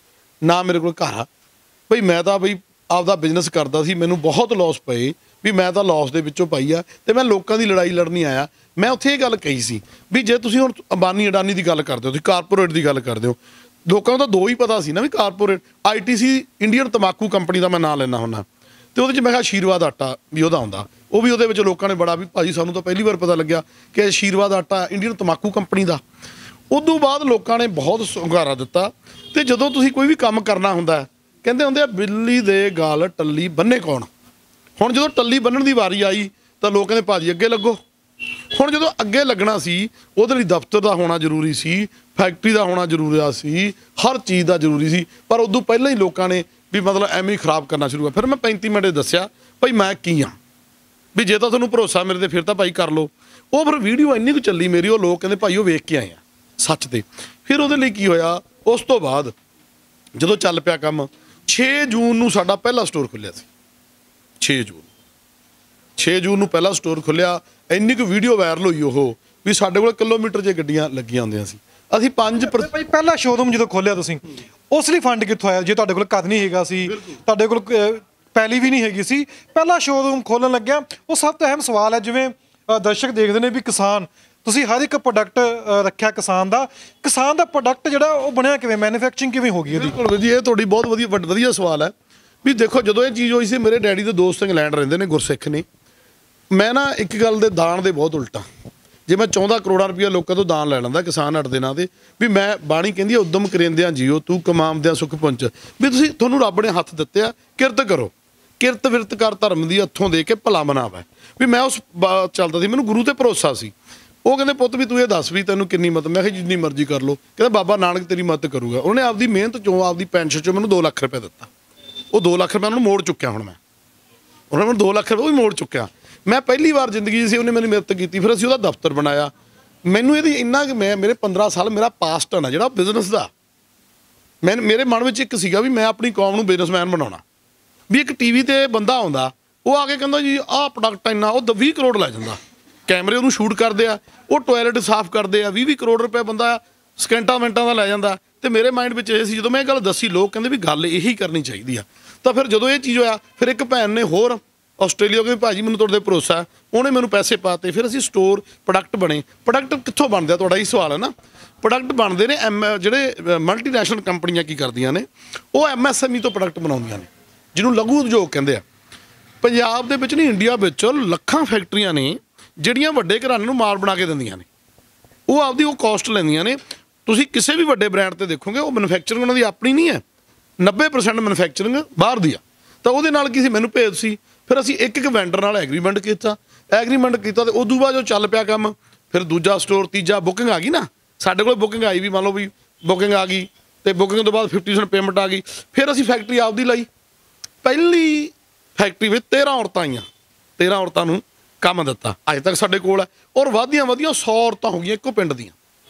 Speaker 1: ਨਾ ਮੇਰੇ ਕੋਲ ਘਰ ਆ, ਬਈ ਮੈਂ ਤਾਂ ਬਈ ਆਪਦਾ ਬਿਜ਼ਨਸ ਕਰਦਾ ਸੀ, ਮੈਨੂੰ ਬਹੁਤ ਲੋਸ ਪਏ ਵੀ ਮੈਂ ਤਾਂ ਲੋਸ ਦੇ ਵਿੱਚੋਂ ਪਾਈ ਆ, ਅਤੇ ਮੈਂ ਲੋਕਾਂ ਦੀ ਲੜਾਈ ਲੜਨੀ ਆਇਆ। ਮੈਂ ਉੱਥੇ ਇਹ ਗੱਲ ਕਹੀ ਸੀ ਵੀ ਜੇ ਤੁਸੀਂ ਹੁਣ ਅੰਬਾਨੀ ਅਡਾਨੀ ਦੀ ਗੱਲ ਕਰਦੇ ਹੋ, ਤੁਸੀਂ ਕਾਰਪੋਰੇਟ ਦੀ ਗੱਲ ਕਰਦੇ ਹੋ, ਲੋਕਾਂ ਨੂੰ ਤਾਂ ਦੋ ਹੀ ਪਤਾ ਸੀ ਨਾ ਵੀ ਕਾਰਪੋਰੇਟ ITC ਇੰਡੀਅਨ ਤੰਬਾਕੂ ਕੰਪਨੀ ਦਾ ਮੈਂ ਨਾਂ ਲੈਂਦਾ ਹੁੰਦਾ, ਅਤੇ ਉਹਦੇ 'ਚ ਮੈਂ ਕਿਹਾ ਆਸ਼ੀਰਵਾਦ ਆਟਾ ਵੀ ਉਹਦਾ ਆਉਂਦਾ, ਉਹ ਵੀ ਉਹਦੇ ਵਿੱਚ ਲੋਕਾਂ ਨੇ ਬੜਾ ਵੀ ਭਾਜੀ ਸਾਨੂੰ ਤਾਂ ਪਹਿਲੀ ਵਾਰ ਪਤਾ ਲੱਗਿਆ ਕਿ ਆਸ਼ੀਰਵਾਦ ਆਟਾ ਇੰਡੀਅਨ ਤੰਬਾਕੂ ਕੰਪਨੀ ਦਾ। ਉਦੋਂ ਬਾਅਦ ਲੋਕਾਂ ਨੇ ਬਹੁਤ ਹੁੰਗਾਰਾ ਦਿੱਤਾ। ਅਤੇ ਜਦੋਂ ਤੁਸੀਂ ਕੋਈ ਵੀ ਕੰਮ ਕਰਨਾ ਹੁੰਦਾ, ਕਹਿੰਦੇ ਹੁੰਦੇ ਆ ਬਿੱਲੀ ਦੇ ਗਾਲ ਟੱਲੀ ਬੰਨੇ ਕੌਣ। ਹੁਣ ਜਦੋਂ ਟੱਲੀ ਬੰਨਣ ਦੀ ਵਾਰੀ ਆਈ ਤਾਂ ਲੋਕ ਕਹਿੰਦੇ ਭਾਜੀ ਅੱਗੇ ਲੱਗੋ। ਹੁਣ ਜਦੋਂ ਅੱਗੇ ਲੱਗਣਾ ਸੀ, ਉਹਦੇ ਲਈ ਦਫ਼ਤਰ ਦਾ ਹੋਣਾ ਜ਼ਰੂਰੀ ਸੀ, ਫੈਕਟਰੀ ਦਾ ਹੋਣਾ ਜ਼ਰੂਰੀ ਸੀ, ਹਰ ਚੀਜ਼ ਦਾ ਜ਼ਰੂਰੀ ਸੀ, ਪਰ ਉਦੋਂ ਪਹਿਲਾਂ ਹੀ ਲੋਕਾਂ ਨੇ ਵੀ ਮਤਲਬ ਐਵੇਂ ਹੀ ਖਰਾਬ ਕਰਨਾ ਸ਼ੁਰੂ ਕਰ। ਫਿਰ ਮੈਂ 35 ਮਿੰਟ ਦੱਸਿਆ ਭਾਈ ਮੈਂ ਕੀ ਹਾਂ, ਵੀ ਜੇ ਤਾਂ ਤੁਹਾਨੂੰ ਭਰੋਸਾ ਮੇਰੇ 'ਤੇ ਫਿਰ ਤਾਂ ਭਾਈ ਕਰ ਲਓ। ਉਹ ਫਿਰ ਵੀਡੀਓ ਇੰਨੀ ਕੁ ਚੱਲੀ ਮੇਰੀ, ਉਹ ਲੋਕ ਕਹਿੰਦੇ ਭਾਈ ਉਹ ਵੇਖ ਕੇ ਆਏ ਆ ਸੱਚ 'ਤੇ। ਫਿਰ ਉਹਦੇ ਲਈ ਕੀ ਹੋਇਆ, ਉਸ ਤੋਂ ਬਾਅਦ ਜਦੋਂ ਚੱਲ ਪਿਆ ਕੰਮ, 6 ਜੂਨ ਨੂੰ ਸਾਡਾ ਪਹਿਲਾ ਸਟੋਰ ਖੁੱਲ੍ਹਿਆ ਸੀ। 6 ਜੂਨ 6 ਜੂਨ ਨੂੰ ਪਹਿਲਾ ਸਟੋਰ ਖੁੱਲਿਆ, ਇੰਨੀ ਕੁ ਵੀਡੀਓ ਵਾਇਰਲ ਹੋਈ ਉਹ ਵੀ ਸਾਡੇ ਕੋਲ ਕਿਲੋਮੀਟਰ 'ਚ ਗੱਡੀਆਂ ਲੱਗੀਆਂ ਹੁੰਦੀਆਂ ਸੀ। ਅਸੀਂ 5
Speaker 2: ਭਾਈ ਪਹਿਲਾ ਸ਼ੋਰੂਮ ਜਦੋਂ ਖੋਲਿਆ ਤੁਸੀਂ, ਉਸ ਲਈ ਫੰਡ ਕਿੱਥੋਂ ਆਇਆ? ਜੇ ਤੁਹਾਡੇ ਕੋਲ ਘਰ ਨਹੀਂ ਹੈਗਾ ਸੀ, ਤੁਹਾਡੇ ਕੋਲ ਪੈਲੀ ਵੀ ਨਹੀਂ ਹੈਗੀ ਸੀ, ਪਹਿਲਾ ਸ਼ੋਰੂਮ ਖੋਲਣ ਲੱਗਿਆ, ਉਹ ਸਭ ਤੋਂ ਅਹਿਮ ਸਵਾਲ ਹੈ। ਜਿਵੇਂ ਦਰਸ਼ਕ ਦੇਖਦੇ ਨੇ ਵੀ ਕਿਸਾਨ, ਤੁਸੀਂ ਹਰ ਇੱਕ ਪ੍ਰੋਡਕਟ ਰੱਖਿਆ ਕਿਸਾਨ ਦਾ ਪ੍ਰੋਡਕਟ ਜਿਹੜਾ ਉਹ ਬਣਿਆ ਕਿਵੇਂ, ਮੈਨੂਫੈਕਚਰਿੰਗ ਕਿਵੇਂ ਹੋ ਗਈ ਇਹਦੀ?
Speaker 1: ਬਿਲਕੁਲ ਜੀ, ਇਹ ਤੁਹਾਡੀ ਬਹੁਤ ਵਧੀਆ ਸਵਾਲ ਹੈ। ਵੀ ਦੇਖੋ, ਜਦੋਂ ਇਹ ਚੀਜ਼ ਹੋਈ ਸੀ, ਮੇਰੇ ਡੈਡੀ ਦੇ ਦੋਸਤ ਇੰਗਲੈਂਡ ਰਹਿੰਦੇ ਨੇ, ਗੁਰਸਿੱਖ ਨੇ। ਮੈਂ ਨਾ ਇੱਕ ਗੱਲ ਦੇ ਦਾਨ ਦੇ ਬਹੁਤ ਉਲਟਾ, ਜੇ ਮੈਂ ਚਾਹੁੰਦਾ ਕਰੋੜਾਂ ਰੁਪਈਆ ਲੋਕਾਂ ਤੋਂ ਦਾਨ ਲੈ ਲੈਂਦਾ ਕਿਸਾਨ ਹੱਟ ਦੇ ਨਾਂ ਤੇ, ਵੀ ਮੈਂ ਬਾਣੀ ਕਹਿੰਦੀ ਆ ਉਦਮ ਕਰਿੰਦਿਆਂ ਜੀਓ ਤੂੰ ਕਮਾਉਂਦਿਆਂ ਸੁੱਖ ਪਹੁੰਚ, ਵੀ ਤੁਹਾਨੂੰ ਰੱਬ ਨੇ ਹੱਥ ਦਿੱਤੇ ਆ, ਕਿਰਤ ਕਰੋ, ਕਿਰਤ ਵਿਰਤ ਕਰ ਧਰਮ ਦੀ ਹੱਥੋਂ ਦੇ ਕੇ ਭਲਾ ਮਨਾਵਾ। ਵੀ ਮੈਂ ਉਸ ਚੱਲਦਾ ਸੀ, ਮੈਨੂੰ ਗੁਰੂ ਤੇ ਭਰੋਸਾ ਸੀ। ਉਹ ਕਹਿੰਦੇ ਪੁੱਤ ਵੀ ਤੂੰ ਇਹ ਦੱਸ ਵੀ ਤੈਨੂੰ ਕਿੰਨੀ ਮਦਦ? ਮੈਂ ਕਿਹਾ ਜਿੰਨੀ ਮਰਜ਼ੀ ਕਰ ਲਓ। ਕਹਿੰਦਾ ਬਾਬਾ ਨਾਨਕ ਤੇਰੀ ਮਦਦ ਕਰੂਗਾ। ਉਹਨੇ ਆਪਦੀ ਮਿਹਨਤ ਚੋਂ, ਆਪਦੀ ਪੈਨਸ਼ਨ ਚੋਂ ਮੈਨੂੰ 2 ਲੱਖ ਰੁਪਏ ਦਿੱਤਾ। ਉਹ 2 ਲੱਖ ਰੁਪਏ ਉਹਨੂੰ ਮੋੜ ਚੁੱਕਿਆ। ਹੁਣ ਮੈਂ ਉਹਨਾਂ ਨੂੰ 2 ਲੱਖ ਰੁਪਏ ਉਹ ਵੀ ਮੋੜ ਚੁੱਕਿਆ। ਮੈਂ ਪਹਿਲੀ ਵਾਰ ਜ਼ਿੰਦਗੀ ਸੀ, ਉਹਨੇ ਮੇਰੀ ਮਿਹਨਤ ਕੀਤੀ। ਫਿਰ ਅਸੀਂ ਉਹਦਾ ਦਫ਼ਤਰ ਬਣਾਇਆ। ਮੈਨੂੰ ਇਹਦੀ ਇੰਨਾ ਕਿ ਮੇਰੇ 15 ਸਾਲ ਮੇਰਾ ਪਾਸਟ ਹੈ ਨਾ ਜਿਹੜਾ ਬਿਜ਼ਨਸ ਦਾ, ਮੇਰੇ ਮਨ ਵਿੱਚ ਇੱਕ ਸੀਗਾ ਵੀ ਮੈਂ ਆਪਣੀ ਕੌਮ ਨੂੰ ਬਿਜ਼ਨਸਮੈਨ ਬਣਾਉਣਾ। ਵੀ ਇੱਕ ਟੀਵੀ ਤੇ ਬੰਦਾ ਆਉਂਦਾ, ਉਹ ਆ ਕੇ ਕਹਿੰਦਾ ਜੀ ਆਹ ਪ੍ਰੋਡਕਟ ਇੰਨਾ, ਉਹ 20 ਕਰੋੜ ਲੈ ਜਾਂਦਾ। ਕੈਮਰੇ ਉਹਨੂੰ ਸ਼ੂਟ ਕਰਦੇ ਆ, ਉਹ ਟੋਇਲਟ ਸਾਫ਼ ਕਰਦੇ ਆ, 20 ਕਰੋੜ ਰੁਪਏ ਬੰਦਾ ਸਕਿੰਟਾਂ ਮਿੰਟਾਂ ਦਾ ਲੈ ਜਾਂਦਾ। ਤੇ ਮੇਰੇ ਮਾਈਂਡ ਵਿੱਚ ਇਹ ਸੀ, ਜਦੋਂ ਮੈਂ ਇਹ ਗੱਲ ਦੱਸੀ, ਲੋਕ ਕਹਿੰਦੇ ਵੀ ਗੱਲ ਇਹੀ ਕਰਨੀ ਚਾਹੀਦੀ ਆ। ਤਾਂ ਫਿਰ ਜਦੋਂ ਇਹ ਚੀਜ਼ ਹੋਇਆ, ਫਿਰ ਇੱਕ ਭੈਣ ਨੇ ਹੋਰ ਆਸਟ੍ਰੇਲੀਆ ਕਹਿੰਦੇ ਭਾਜੀ ਮੈਨੂੰ ਤੁਹਾਡੇ 'ਤੇ ਭਰੋਸਾ, ਉਹਨੇ ਮੈਨੂੰ ਪੈਸੇ ਪਾਤੇ। ਫਿਰ ਅਸੀਂ ਸਟੋਰ ਪ੍ਰੋਡਕਟ ਬਣੇ। ਪ੍ਰੋਡਕਟ ਕਿੱਥੋਂ ਬਣਦੇ ਆ, ਤੁਹਾਡਾ ਇਹ ਸਵਾਲ ਹੈ ਨਾ। ਪ੍ਰੋਡਕਟ ਬਣਦੇ ਨੇ ਜਿਹੜੇ ਮਲਟੀਨੈਸ਼ਨਲ ਕੰਪਨੀਆਂ ਕੀ ਕਰਦੀਆਂ ਨੇ, ਉਹ MSME ਤੋਂ ਪ੍ਰੋਡਕਟ ਬਣਾਉਂਦੀਆਂ ਨੇ, ਜਿਹਨੂੰ ਲਘੂ ਉਦਯੋਗ ਕਹਿੰਦੇ ਆ। ਪੰਜਾਬ ਦੇ ਵਿੱਚ ਨਹੀਂ, ਇੰਡੀਆ ਵਿੱਚ ਲੱਖਾਂ ਫੈਕਟਰੀਆਂ ਨੇ ਜਿਹੜੀਆਂ ਵੱਡੇ ਘਰਾਣੇ ਨੂੰ ਮਾਲ ਬਣਾ ਕੇ ਦਿੰਦੀਆਂ ਨੇ। ਉਹ ਆਪਦੀ ਉਹ ਕਾਸਟ ਲੈਂਦੀਆਂ ਨੇ। ਤੁਸੀਂ ਕਿਸੇ ਵੀ ਵੱਡੇ ਬ੍ਰਾਂਡ ਤੇ ਦੇਖੋਗੇ, ਉਹ ਮੈਨੂਫੈਕਚਰਿੰਗ ਉਹਨਾਂ ਦੀ ਆਪਣੀ ਨਹੀਂ ਹੈ, 90% ਮੈਨੂਫੈਕਚਰਿੰਗ ਬਾਹਰ ਦੀ ਆ। ਤਾਂ ਉਹਦੇ ਨਾਲ ਕੀ ਸੀ, ਮੈਨੂੰ ਭੇਜ ਸੀ। ਫਿਰ ਅਸੀਂ ਇੱਕ ਵੈਂਡਰ ਨਾਲ ਐਗਰੀਮੈਂਟ ਕੀਤਾ ਤੇ ਉਦੋਂ ਬਾਅਦ ਜੋ ਚੱਲ ਪਿਆ ਕੰਮ। ਫਿਰ ਦੂਜਾ ਸਟੋਰ, ਤੀਜਾ, ਬੁਕਿੰਗ ਆ ਗਈ ਨਾ ਸਾਡੇ ਕੋਲ। ਬੁਕਿੰਗ ਆਈ ਵੀ, ਮੰਨ ਲਓ ਵੀ ਬੁਕਿੰਗ ਆ ਗਈ, ਤੇ ਬੁਕਿੰਗ ਤੋਂ ਬਾਅਦ 50% ਪੇਮੈਂਟ ਆ ਗਈ। ਫਿਰ ਅਸੀਂ ਫੈਕਟਰੀ ਆਪਦੀ ਲਈ। ਪਹਿਲੀ ਫੈਕਟਰੀ ਵਿੱਚ 13 ਔਰਤਾਂ ਆਈਆਂ, 13 ਔਰਤਾਂ ਨੂੰ ਕੰਮ ਦਿੱਤਾ। ਅੱਜ ਤੱਕ ਸਾਡੇ ਕੋਲ ਹੈ, ਔਰ ਵਧੀਆਂ 100 ਔਰਤਾਂ ਹੋ ਗਈਆਂ ਇੱਕੋ ਪਿੰਡ ਦੀਆਂ।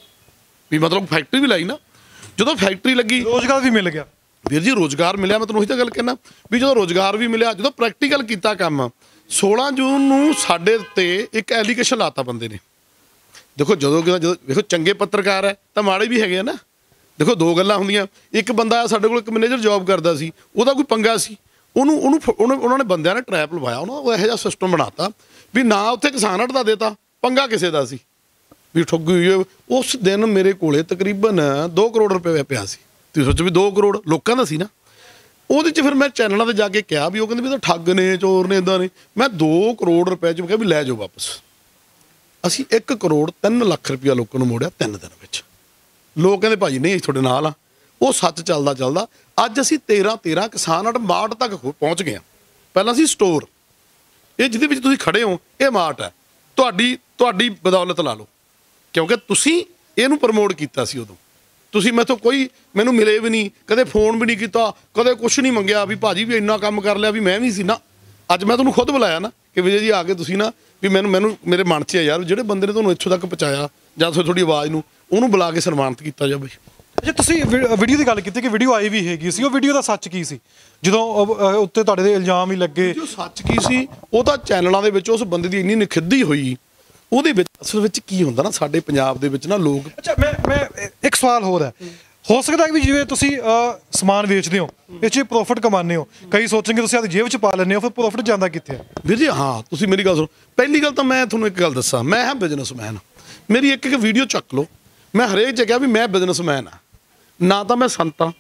Speaker 1: ਵੀ ਮਤਲਬ ਫੈਕਟਰੀ ਵੀ ਲਾਈ ਨਾ। ਜਦੋਂ ਫੈਕਟਰੀ ਲੱਗੀ,
Speaker 2: ਰੋਜ਼ਗਾਰ ਵੀ ਮਿਲ ਗਿਆ
Speaker 1: ਵੀਰ ਜੀ, ਰੋਜ਼ਗਾਰ ਮਿਲਿਆ। ਮੈਂ ਤੁਹਾਨੂੰ ਉਹੀ ਤਾਂ ਗੱਲ ਕਹਿਣਾ ਵੀ ਜਦੋਂ ਰੋਜ਼ਗਾਰ ਵੀ ਮਿਲਿਆ, ਜਦੋਂ ਪ੍ਰੈਕਟੀਕਲ ਕੀਤਾ ਕੰਮ। 16 ਜੂਨ ਨੂੰ ਸਾਡੇ ਉੱਤੇ ਇੱਕ ਐਲੀਗੇਸ਼ਨ ਲਾਤਾ ਬੰਦੇ ਨੇ। ਦੇਖੋ ਜਦੋਂ ਵੇਖੋ, ਚੰਗੇ ਪੱਤਰਕਾਰ ਹੈ ਤਾਂ ਮਾੜੇ ਵੀ ਹੈਗੇ ਆ ਨਾ। ਦੇਖੋ 2 ਗੱਲਾਂ ਹੁੰਦੀਆਂ। ਇੱਕ ਬੰਦਾ ਸਾਡੇ ਕੋਲ, ਇੱਕ ਮੈਨੇਜਰ ਜੌਬ ਕਰਦਾ ਸੀ, ਉਹਦਾ ਕੋਈ ਪੰਗਾ ਸੀ। ਉਹਨਾਂ ਨੇ ਬੰਦਿਆਂ ਨੇ ਟਰੈਪ ਲਵਾਇਆ। ਉਹ ਇਹੋ ਜਿਹਾ ਸਿਸਟਮ ਬਣਾਤਾ ਵੀ ਨਾ ਉੱਥੇ ਕਿਸਾਨ ਹੱਟ ਦਾ ਦੇਤਾ, ਪੰਗਾ ਕਿਸੇ ਦਾ ਸੀ ਵੀ ਠੱਗੀ ਹੋਈ। ਉਸ ਦਿਨ ਮੇਰੇ ਕੋਲੇ ਤਕਰੀਬਨ 2 ਕਰੋੜ ਰੁਪਏ ਪਿਆ ਸੀ। ਤੁਸੀਂ ਸੋਚੋ ਵੀ 2 ਕਰੋੜ ਲੋਕਾਂ ਦਾ ਸੀ ਨਾ। ਉਹਦੇ 'ਚ ਫਿਰ ਮੈਂ ਚੈਨਲਾਂ 'ਤੇ ਜਾ ਕੇ ਕਿਹਾ ਵੀ ਉਹ ਕਹਿੰਦੇ ਵੀ ਤਾਂ ਠੱਗ ਨੇ, ਚੋਰ ਨੇ, ਇੱਦਾਂ ਨੇ। ਮੈਂ 2 ਕਰੋੜ ਰੁਪਏ 'ਚ ਕਿਹਾ ਵੀ ਲੈ ਜਾਓ ਵਾਪਸ। ਅਸੀਂ 1 ਕਰੋੜ 3 ਲੱਖ ਰੁਪਇਆ ਲੋਕਾਂ ਨੂੰ ਮੋੜਿਆ 3 ਦਿਨ ਵਿੱਚ। ਲੋਕ ਕਹਿੰਦੇ ਭਾਜੀ ਨਹੀਂ, ਅਸੀਂ ਤੁਹਾਡੇ ਨਾਲ ਆ। ਉਹ ਸੱਚ ਚੱਲਦਾ ਅੱਜ ਅਸੀਂ 13 ਕਿਸਾਨ ਹੱਟ ਮਾਰਟ ਤੱਕ ਪਹੁੰਚ ਗਏ ਹਾਂ। ਪਹਿਲਾਂ ਸੀ ਸਟੋਰ, ਇਹ ਜਿਹਦੇ ਵਿੱਚ ਤੁਸੀਂ ਖੜੇ ਹੋ, ਇਹ ਮਾਰਟ ਹੈ। ਤੁਹਾਡੀ ਬਦੌਲਤ ਲਾ ਲਓ, ਕਿਉਂਕਿ ਤੁਸੀਂ ਇਹਨੂੰ ਪ੍ਰਮੋਟ ਕੀਤਾ ਸੀ। ਉਦੋਂ ਤੁਸੀਂ ਮੈਨੂੰ ਮਿਲੇ ਵੀ ਨਹੀਂ, ਕਦੇ ਫੋਨ ਵੀ ਨਹੀਂ ਕੀਤਾ, ਕਦੇ ਕੁਛ ਨਹੀਂ ਮੰਗਿਆ ਵੀ ਭਾਜੀ ਵੀ ਇੰਨਾ ਕੰਮ ਕਰ ਲਿਆ ਵੀ ਮੈਂ ਵੀ ਸੀ ਨਾ। ਅੱਜ ਮੈਂ ਤੁਹਾਨੂੰ ਖੁਦ ਬੁਲਾਇਆ ਨਾ ਕਿ ਵਿਜੇ ਜੀ ਆ ਕੇ ਤੁਸੀਂ ਨਾ ਵੀ ਮੈਨੂੰ ਮੇਰੇ ਮਨ 'ਚ ਹੈ ਯਾਰ, ਜਿਹੜੇ ਬੰਦੇ ਨੇ ਤੁਹਾਨੂੰ ਇੱਥੋਂ ਤੱਕ ਪਹੁੰਚਾਇਆ ਜਾਂ ਤੁਹਾਡੀ ਆਵਾਜ਼ ਨੂੰ, ਉਹਨੂੰ ਬੁਲਾ ਕੇ ਸਨਮਾਨਿਤ ਕੀਤਾ ਜਾਵੇ।
Speaker 2: ਅੱਛਾ, ਤੁਸੀਂ ਵੀਡੀਓ ਦੀ ਗੱਲ ਕੀਤੀ ਕਿ ਵੀਡੀਓ ਆਈ ਵੀ ਹੈਗੀ ਸੀ। ਉਹ ਵੀਡੀਓ ਦਾ ਸੱਚ ਕੀ ਸੀ? ਜਦੋਂ ਉੱਤੇ ਤੁਹਾਡੇ ਦੇ ਇਲਜ਼ਾਮ ਵੀ ਲੱਗੇ,
Speaker 1: ਜੋ ਸੱਚ ਕੀ ਸੀ, ਉਹ ਤਾਂ ਚੈਨਲਾਂ ਦੇ ਵਿੱਚ ਉਸ ਬੰਦੇ ਦੀ ਇੰਨੀ ਨਿਖਿੱਧੀ ਹੋਈ। ਉਹਦੇ ਵਿੱਚ ਅਸਲ ਵਿੱਚ ਕੀ ਹੁੰਦਾ ਨਾ, ਸਾਡੇ ਪੰਜਾਬ ਦੇ ਵਿੱਚ ਨਾ ਲੋਕ।
Speaker 2: ਅੱਛਾ, ਮੈਂ ਇੱਕ ਸਵਾਲ ਹੋਰ ਹੈ। ਹੋ ਸਕਦਾ ਵੀ ਜਿਵੇਂ ਤੁਸੀਂ ਸਮਾਨ ਵੇਚਦੇ ਹੋ, ਇਹ 'ਚ ਪ੍ਰੋਫਿਟ ਕਮਾਉਂਦੇ ਹੋ, ਕਈ ਸੋਚਣਗੇ ਤੁਸੀਂ ਆਪਣੀ ਜੇਬ 'ਚ ਪਾ ਲੈਂਦੇ ਹੋ, ਫਿਰ ਪ੍ਰੋਫਿਟ ਜਾਂਦਾ ਕਿੱਥੇ ਹੈ?
Speaker 1: ਵੀਰ ਜੀ ਹਾਂ, ਤੁਸੀਂ ਮੇਰੀ ਗੱਲ ਸੁਣੋ। ਪਹਿਲੀ ਗੱਲ ਤਾਂ ਮੈਂ ਤੁਹਾਨੂੰ ਇੱਕ ਗੱਲ ਦੱਸਾਂ, ਮੈਂ ਹਾਂ ਬਿਜ਼ਨਸਮੈਨ। ਮੇਰੀ ਇੱਕ ਵੀਡੀਓ ਚੱਕ ਲਓ, ਮੈਂ ਹਰੇਕ ਜਗ੍ਹਾ ਵੀ ਮੈਂ ਬਿਜ਼ਨਸਮੈਨ ਹਾਂ। ਨਾ ਤਾਂ ਮੈਂ ਸੰਤ ਹਾਂ,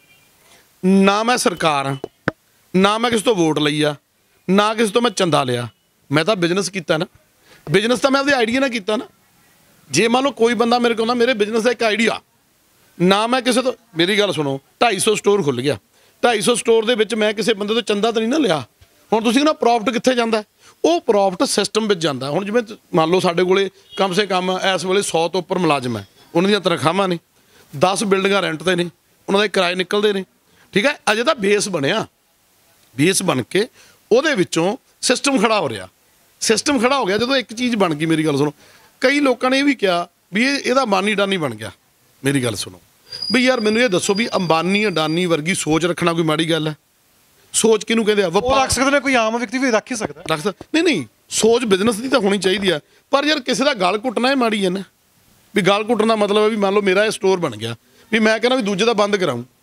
Speaker 1: ਨਾ ਮੈਂ ਸਰਕਾਰ ਹਾਂ, ਨਾ ਮੈਂ ਕਿਸੇ ਤੋਂ ਵੋਟ ਲਈ ਆ, ਨਾ ਕਿਸੇ ਤੋਂ ਮੈਂ ਚੰਦਾ ਲਿਆ। ਮੈਂ ਤਾਂ ਬਿਜ਼ਨਸ ਕੀਤਾ ਨਾ। ਬਿਜ਼ਨਸ ਤਾਂ ਮੈਂ ਆਪਦੇ ਆਈਡੀਆ ਨਾਲ ਕੀਤਾ ਨਾ। ਜੇ ਮੰਨ ਲਓ ਕੋਈ ਬੰਦਾ ਮੇਰੇ ਕੋਲ, ਮੇਰੇ ਬਿਜ਼ਨਸ ਦਾ ਇੱਕ ਆਈਡੀਆ, ਨਾ ਮੈਂ ਕਿਸੇ ਤੋਂ, ਮੇਰੀ ਗੱਲ ਸੁਣੋ, 250 ਸਟੋਰ ਖੁੱਲ੍ਹ ਗਿਆ। 250 ਸਟੋਰ ਦੇ ਵਿੱਚ ਮੈਂ ਕਿਸੇ ਬੰਦੇ ਤੋਂ ਚੰਦਾ ਤਾਂ ਨਹੀਂ ਨਾ ਲਿਆ। ਹੁਣ ਤੁਸੀਂ ਨਾ ਪ੍ਰੋਫਿਟ ਕਿੱਥੇ ਜਾਂਦਾ? ਉਹ ਪ੍ਰੋਫਿਟ ਸਿਸਟਮ ਵਿੱਚ ਜਾਂਦਾ। ਹੁਣ ਜਿਵੇਂ ਮੰਨ ਲਓ ਸਾਡੇ ਕੋਲੇ ਕਮ ਸੇ ਕਮ ਇਸ ਵੇਲੇ 100 ਤੋਂ ਉੱਪਰ ਮੁਲਾਜ਼ਮ ਹੈ, ਉਹਨਾਂ ਦੀਆਂ ਤਨਖਾਹਾਂ ਨੇ, 10 ਬਿਲਡਿੰਗਾਂ ਰੈਂਟ 'ਤੇ ਨੇ, ਉਹਨਾਂ ਦੇ ਕਿਰਾਏ ਨਿਕਲਦੇ ਨੇ। ਠੀਕ ਹੈ, ਅਜੇ ਤਾਂ ਬੇਸ ਬਣਿਆ। ਬੇਸ ਬਣ ਕੇ ਉਹਦੇ ਵਿੱਚੋਂ ਸਿਸਟਮ ਖੜਾ ਹੋ ਰਿਹਾ। ਸਿਸਟਮ ਖੜਾ ਹੋ ਗਿਆ ਜਦੋਂ ਇੱਕ ਚੀਜ਼ ਬਣ ਗਈ। ਮੇਰੀ ਗੱਲ ਸੁਣੋ, ਕਈ ਲੋਕਾਂ ਨੇ ਇਹ ਵੀ ਕਿਹਾ ਵੀ ਇਹਦਾ ਮਾਨੀ ਡਾਨੀ ਬਣ ਗਿਆ। ਮੇਰੀ ਗੱਲ ਸੁਣੋ ਵੀ ਯਾਰ, ਮੈਨੂੰ ਇਹ ਦੱਸੋ ਵੀ ਅੰਬਾਨੀ ਅਡਾਨੀ ਵਰਗੀ ਸੋਚ ਰੱਖਣਾ ਕੋਈ ਮਾੜੀ ਗੱਲ ਹੈ? ਸੋਚ ਕਿਹਨੂੰ ਕਹਿੰਦੇ ਆ?
Speaker 2: ਉਹ ਰੱਖ ਸਕਦੇ ਨੇ, ਕੋਈ ਆਮ ਵਿਅਕਤੀ ਵੀ ਰੱਖ ਹੀ ਸਕਦਾ।
Speaker 1: ਨਹੀਂ, ਸੋਚ ਬਿਜ਼ਨਸ ਦੀ ਤਾਂ ਹੋਣੀ ਚਾਹੀਦੀ ਆ, ਪਰ ਯਾਰ ਕਿਸੇ ਦਾ ਗਲ ਘੁੱਟਣਾ ਇਹ ਮਾੜੀ ਹੈ ਨਾ। ਵੀ ਗਲ ਘੁੱਟਣ ਦਾ ਮਤਲਬ ਹੈ ਵੀ ਮੰਨ ਲਓ ਮੇਰਾ ਇਹ ਸਟੋਰ ਬਣ ਗਿਆ, ਵੀ ਮੈਂ ਕਹਿੰਦਾ ਵੀ ਦੂਜੇ ਦਾ ਬੰਦ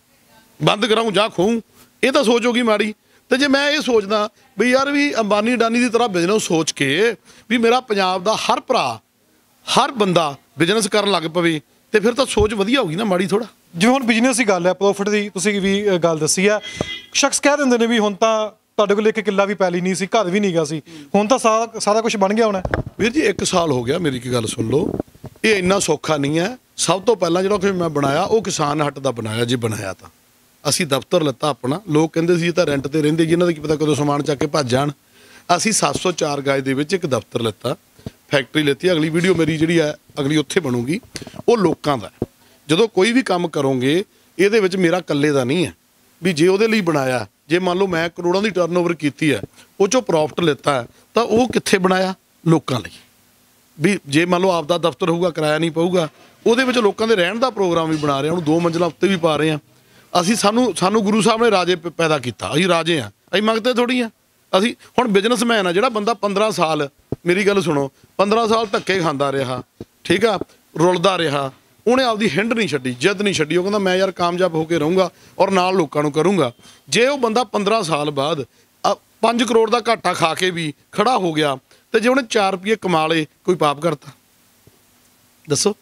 Speaker 1: ਕਰਾਊਂ ਜਾਂ ਖੋਊਂ, ਇਹ ਤਾਂ ਸੋਚ ਹੋ ਗਈ ਮਾੜੀ। ਤੇ ਜੇ ਮੈਂ ਇਹ ਸੋਚਦਾ ਵੀ ਯਾਰ ਵੀ ਅੰਬਾਨੀ ਅਡਾਨੀ ਦੀ ਤਰ੍ਹਾਂ ਬਿਜ਼ਨਸ ਸੋਚ ਕੇ ਵੀ ਮੇਰਾ ਪੰਜਾਬ ਦਾ ਹਰ ਭਰਾ ਹਰ ਬੰਦਾ ਬਿਜ਼ਨਸ ਕਰਨ ਲੱਗ ਪਵੇ, ਤੇ ਫਿਰ ਤਾਂ ਸੋਚ ਵਧੀਆ ਹੋਗੀ ਨਾ, ਮਾੜੀ ਥੋੜਾ।
Speaker 2: ਜਿਵੇਂ ਹੁਣ ਬਿਜ਼ਨਸ ਦੀ ਗੱਲ ਹੈ, ਪ੍ਰੋਫਿਟ ਦੀ ਤੁਸੀਂ ਵੀ ਗੱਲ ਦੱਸੀ ਆ, ਸ਼ਖਸ ਕਹਿ ਦਿੰਦੇ ਨੇ ਵੀ ਹੁਣ ਤਾਂ ਤੁਹਾਡੇ ਕੋਲ 1 ਕਿੱਲਾ ਵੀ ਪੈਲੀ ਨਹੀਂ ਸੀ, ਘਰ ਵੀ ਨਹੀਂ ਗਾ ਸੀ, ਹੁਣ ਤਾਂ ਸਾਰਾ ਕੁਝ ਬਣ ਗਿਆ ਹੋਣਾ।
Speaker 1: ਵੀਰ ਜੀ 1 ਸਾਲ ਹੋ ਗਿਆ, ਮੇਰੀ ਇੱਕ ਗੱਲ ਸੁਣ ਲਓ, ਇਹ ਇੰਨਾ ਸੌਖਾ ਨਹੀਂ ਹੈ। ਸਭ ਤੋਂ ਪਹਿਲਾਂ ਜਿਹੜਾ ਕਿ ਮੈਂ ਬਣਾਇਆ ਉਹ ਕਿਸਾਨ ਹੱਟ ਦਾ ਬਣਾਇਆ। ਜੇ ਬਣਾਇਆ ਤਾਂ ਅਸੀਂ ਦਫ਼ਤਰ ਲੱਤਾ ਆਪਣਾ, ਲੋਕ ਕਹਿੰਦੇ ਸੀ ਇਹ ਤਾਂ ਰੈਂਟ ਤੇ ਰਹਿੰਦੇ ਜੀ, ਇਹਨਾਂ ਦਾ ਕੀ ਪਤਾ ਕਦੋਂ ਸਮਾਨ ਚੱਕ ਕੇ ਭੱਜ ਜਾਣ। ਅਸੀਂ 704 ਗਜ ਦੇ ਵਿੱਚ ਇੱਕ ਦਫ਼ਤਰ ਲੱਤਾ, ਫੈਕਟਰੀ ਲੈਤੀ। ਅਗਲੀ ਵੀਡੀਓ ਮੇਰੀ ਜਿਹੜੀ ਹੈ ਅਗਲੀ ਉੱਥੇ ਬਣੂਗੀ, ਉਹ ਲੋਕਾਂ ਦਾ। ਜਦੋਂ ਕੋਈ ਵੀ ਕੰਮ ਕਰੋਗੇ ਇਹਦੇ ਵਿੱਚ ਮੇਰਾ ਇਕੱਲੇ ਦਾ ਨਹੀਂ ਹੈ, ਵੀ ਜੇ ਉਹਦੇ ਲਈ ਬਣਾਇਆ, ਜੇ ਮੰਨ ਲਓ ਮੈਂ ਕਰੋੜਾਂ ਦੀ ਟਰਨਓਵਰ ਕੀਤੀ ਹੈ, ਉਹ 'ਚੋਂ ਪ੍ਰੋਫਿਟ ਲਿੱਤਾ, ਤਾਂ ਉਹ ਕਿੱਥੇ ਬਣਾਇਆ? ਲੋਕਾਂ ਲਈ। ਵੀ ਜੇ ਮੰਨ ਲਓ ਆਪਦਾ ਦਫ਼ਤਰ ਹੋਊਗਾ, ਕਿਰਾਇਆ ਨਹੀਂ ਪਊਗਾ, ਉਹਦੇ ਵਿੱਚ ਲੋਕਾਂ ਦੇ ਰਹਿਣ ਦਾ ਪ੍ਰੋਗਰਾਮ ਵੀ ਬਣਾ ਰਹੇ ਹਾਂ, ਉਹਨੂੰ 2 ਮੰਜ਼ਿਲਾਂ ਉੱਤੇ ਵੀ ਪਾ ਰਹੇ ਹਾਂ। ਅਸੀਂ ਸਾਨੂੰ ਗੁਰੂ ਸਾਹਿਬ ਨੇ ਰਾਜੇ ਪੈਦਾ ਕੀਤਾ, ਅਸੀਂ ਰਾਜੇ ਹਾਂ, ਅਸੀਂ ਮੰਗਦੇ ਥੋੜ੍ਹੀ ਹਾਂ। ਅਸੀਂ ਹੁਣ ਬਿਜ਼ਨਸਮੈਨ ਆ, ਜਿਹੜਾ ਬੰਦਾ 15 ਸਾਲ, ਮੇਰੀ ਗੱਲ ਸੁਣੋ, 15 ਸਾਲ ਧੱਕੇ ਖਾਂਦਾ ਰਿਹਾ, ਠੀਕ ਆ, ਰੁਲਦਾ ਰਿਹਾ, ਉਹਨੇ ਆਪਦੀ ਹਿੰਡ ਨਹੀਂ ਛੱਡੀ, ਜਿੱਦ ਨਹੀਂ ਛੱਡੀ। ਉਹ ਕਹਿੰਦਾ ਮੈਂ ਯਾਰ ਕਾਮਯਾਬ ਹੋ ਕੇ ਰਹੂੰਗਾ ਔਰ ਨਾਲ ਲੋਕਾਂ ਨੂੰ ਕਰੂੰਗਾ। ਜੇ ਉਹ ਬੰਦਾ 15 ਸਾਲ ਬਾਅਦ 5 ਕਰੋੜ ਦਾ ਘਾਟਾ ਖਾ ਕੇ ਵੀ ਖੜਾ ਹੋ ਗਿਆ, ਤੇ ਜੇ ਉਹਨੇ 4 ਰੁਪਏ ਕਮਾ ਲਏ, ਕੋਈ ਪਾਪ ਕਰਤਾ? ਦੱਸੋ।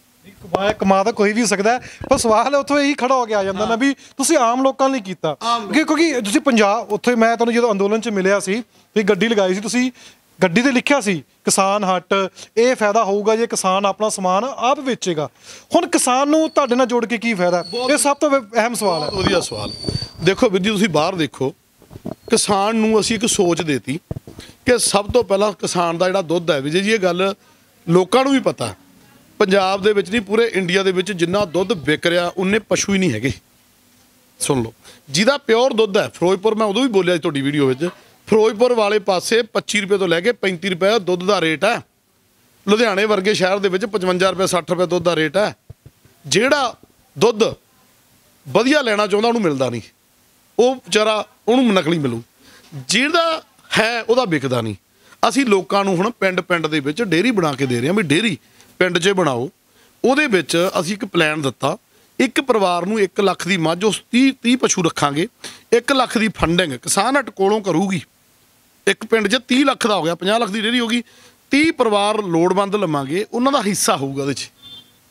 Speaker 2: ਕਮਾ ਤਾਂ ਕੋਈ ਵੀ ਸਕਦਾ, ਪਰ ਸਵਾਲ ਉੱਥੋਂ ਇਹੀ ਖੜਾ ਹੋ ਕੇ ਆ ਜਾਂਦਾ ਨਾ ਵੀ ਤੁਸੀਂ ਆਮ ਲੋਕਾਂ ਲਈ ਕੀਤਾ। ਕਿਉਂਕਿ ਤੁਸੀਂ ਪੰਜਾਬ, ਉੱਥੇ ਮੈਂ ਤੁਹਾਨੂੰ ਜਦੋਂ ਅੰਦੋਲਨ 'ਚ ਮਿਲਿਆ ਸੀ, ਵੀ ਗੱਡੀ ਲਗਾਈ ਸੀ, ਤੁਸੀਂ ਗੱਡੀ ਤੇ ਲਿਖਿਆ ਸੀ ਕਿਸਾਨ ਹੱਟ, ਇਹ ਫਾਇਦਾ ਹੋਊਗਾ ਜੇ ਕਿਸਾਨ ਆਪਣਾ ਸਮਾਨ ਆਪ ਵੇਚੇਗਾ। ਹੁਣ ਕਿਸਾਨ ਨੂੰ ਤੁਹਾਡੇ ਨਾਲ ਜੋੜ ਕੇ ਕੀ ਫਾਇਦਾ? ਇਹ ਸਭ ਤੋਂ ਅਹਿਮ ਸਵਾਲ ਹੈ।
Speaker 1: ਵਧੀਆ ਸਵਾਲ। ਦੇਖੋ ਵੀਰ ਜੀ, ਤੁਸੀਂ ਬਾਹਰ ਦੇਖੋ, ਕਿਸਾਨ ਨੂੰ ਅਸੀਂ ਇੱਕ ਸੋਚ ਦੇਤੀ ਕਿ ਸਭ ਤੋਂ ਪਹਿਲਾਂ ਕਿਸਾਨ ਦਾ ਜਿਹੜਾ ਦੁੱਧ ਹੈ, ਵਿਜੇ ਜੀ ਇਹ ਗੱਲ ਲੋਕਾਂ ਨੂੰ ਵੀ ਪਤਾ, ਪੰਜਾਬ ਦੇ ਵਿੱਚ ਨਹੀਂ ਪੂਰੇ ਇੰਡੀਆ ਦੇ ਵਿੱਚ ਜਿੰਨਾ ਦੁੱਧ ਵਿਕ ਰਿਹਾ ਉਨੇ ਪਸ਼ੂ ਹੀ ਨਹੀਂ ਹੈਗੇ। ਸੁਣ ਲਓ, ਜਿਹਦਾ ਪਿਓਰ ਦੁੱਧ ਹੈ, ਫਿਰੋਜ਼ਪੁਰ, ਮੈਂ ਉਦੋਂ ਵੀ ਬੋਲਿਆ ਸੀ ਤੁਹਾਡੀ ਵੀਡੀਓ ਵਿੱਚ, ਫਿਰੋਜ਼ਪੁਰ ਵਾਲੇ ਪਾਸੇ 25 ਰੁਪਏ ਤੋਂ ਲੈ ਕੇ 35 ਰੁਪਏ ਦੁੱਧ ਦਾ ਰੇਟ ਹੈ। ਲੁਧਿਆਣੇ ਵਰਗੇ ਸ਼ਹਿਰ ਦੇ ਵਿੱਚ 55 ਰੁਪਏ 60 ਰੁਪਏ ਦੁੱਧ ਦਾ ਰੇਟ ਹੈ। ਜਿਹੜਾ ਦੁੱਧ ਵਧੀਆ ਲੈਣਾ ਚਾਹੁੰਦਾ ਉਹਨੂੰ ਮਿਲਦਾ ਨਹੀਂ, ਉਹ ਵਿਚਾਰਾ ਉਹਨੂੰ ਨਕਲੀ ਮਿਲੂ, ਜਿਹੜਾ ਹੈ ਉਹਦਾ ਵਿਕਦਾ ਨਹੀਂ। ਅਸੀਂ ਲੋਕਾਂ ਨੂੰ ਹੁਣ ਪਿੰਡ ਦੇ ਵਿੱਚ ਡੇਅਰੀ ਬਣਾ ਕੇ ਦੇ ਰਹੇ ਹਾਂ, ਵੀ ਡੇਅਰੀ ਪਿੰਡ 'ਚ ਬਣਾਓ। ਉਹਦੇ ਵਿੱਚ ਅਸੀਂ ਇੱਕ ਪਲਾਨ ਦਿੱਤਾ, ਇੱਕ ਪਰਿਵਾਰ ਨੂੰ 1 ਲੱਖ ਦੀ ਮੱਝ, ਉਸ 30 ਪਸ਼ੂ ਰੱਖਾਂਗੇ, 1 ਲੱਖ ਦੀ ਫੰਡਿੰਗ ਕਿਸਾਨ ਹੱਟ ਕੋਲੋਂ ਕਰੂਗੀ। ਇੱਕ ਪਿੰਡ 'ਚ 30 ਲੱਖ ਦਾ ਹੋ ਗਿਆ, 50 ਲੱਖ ਦੀ ਡੇਅਰੀ ਹੋ ਗਈ, 30 ਪਰਿਵਾਰ ਲੋੜਵੰਦ ਲਵਾਂਗੇ, ਉਹਨਾਂ ਦਾ ਹਿੱਸਾ ਹੋਊਗਾ ਉਹਦੇ 'ਚ।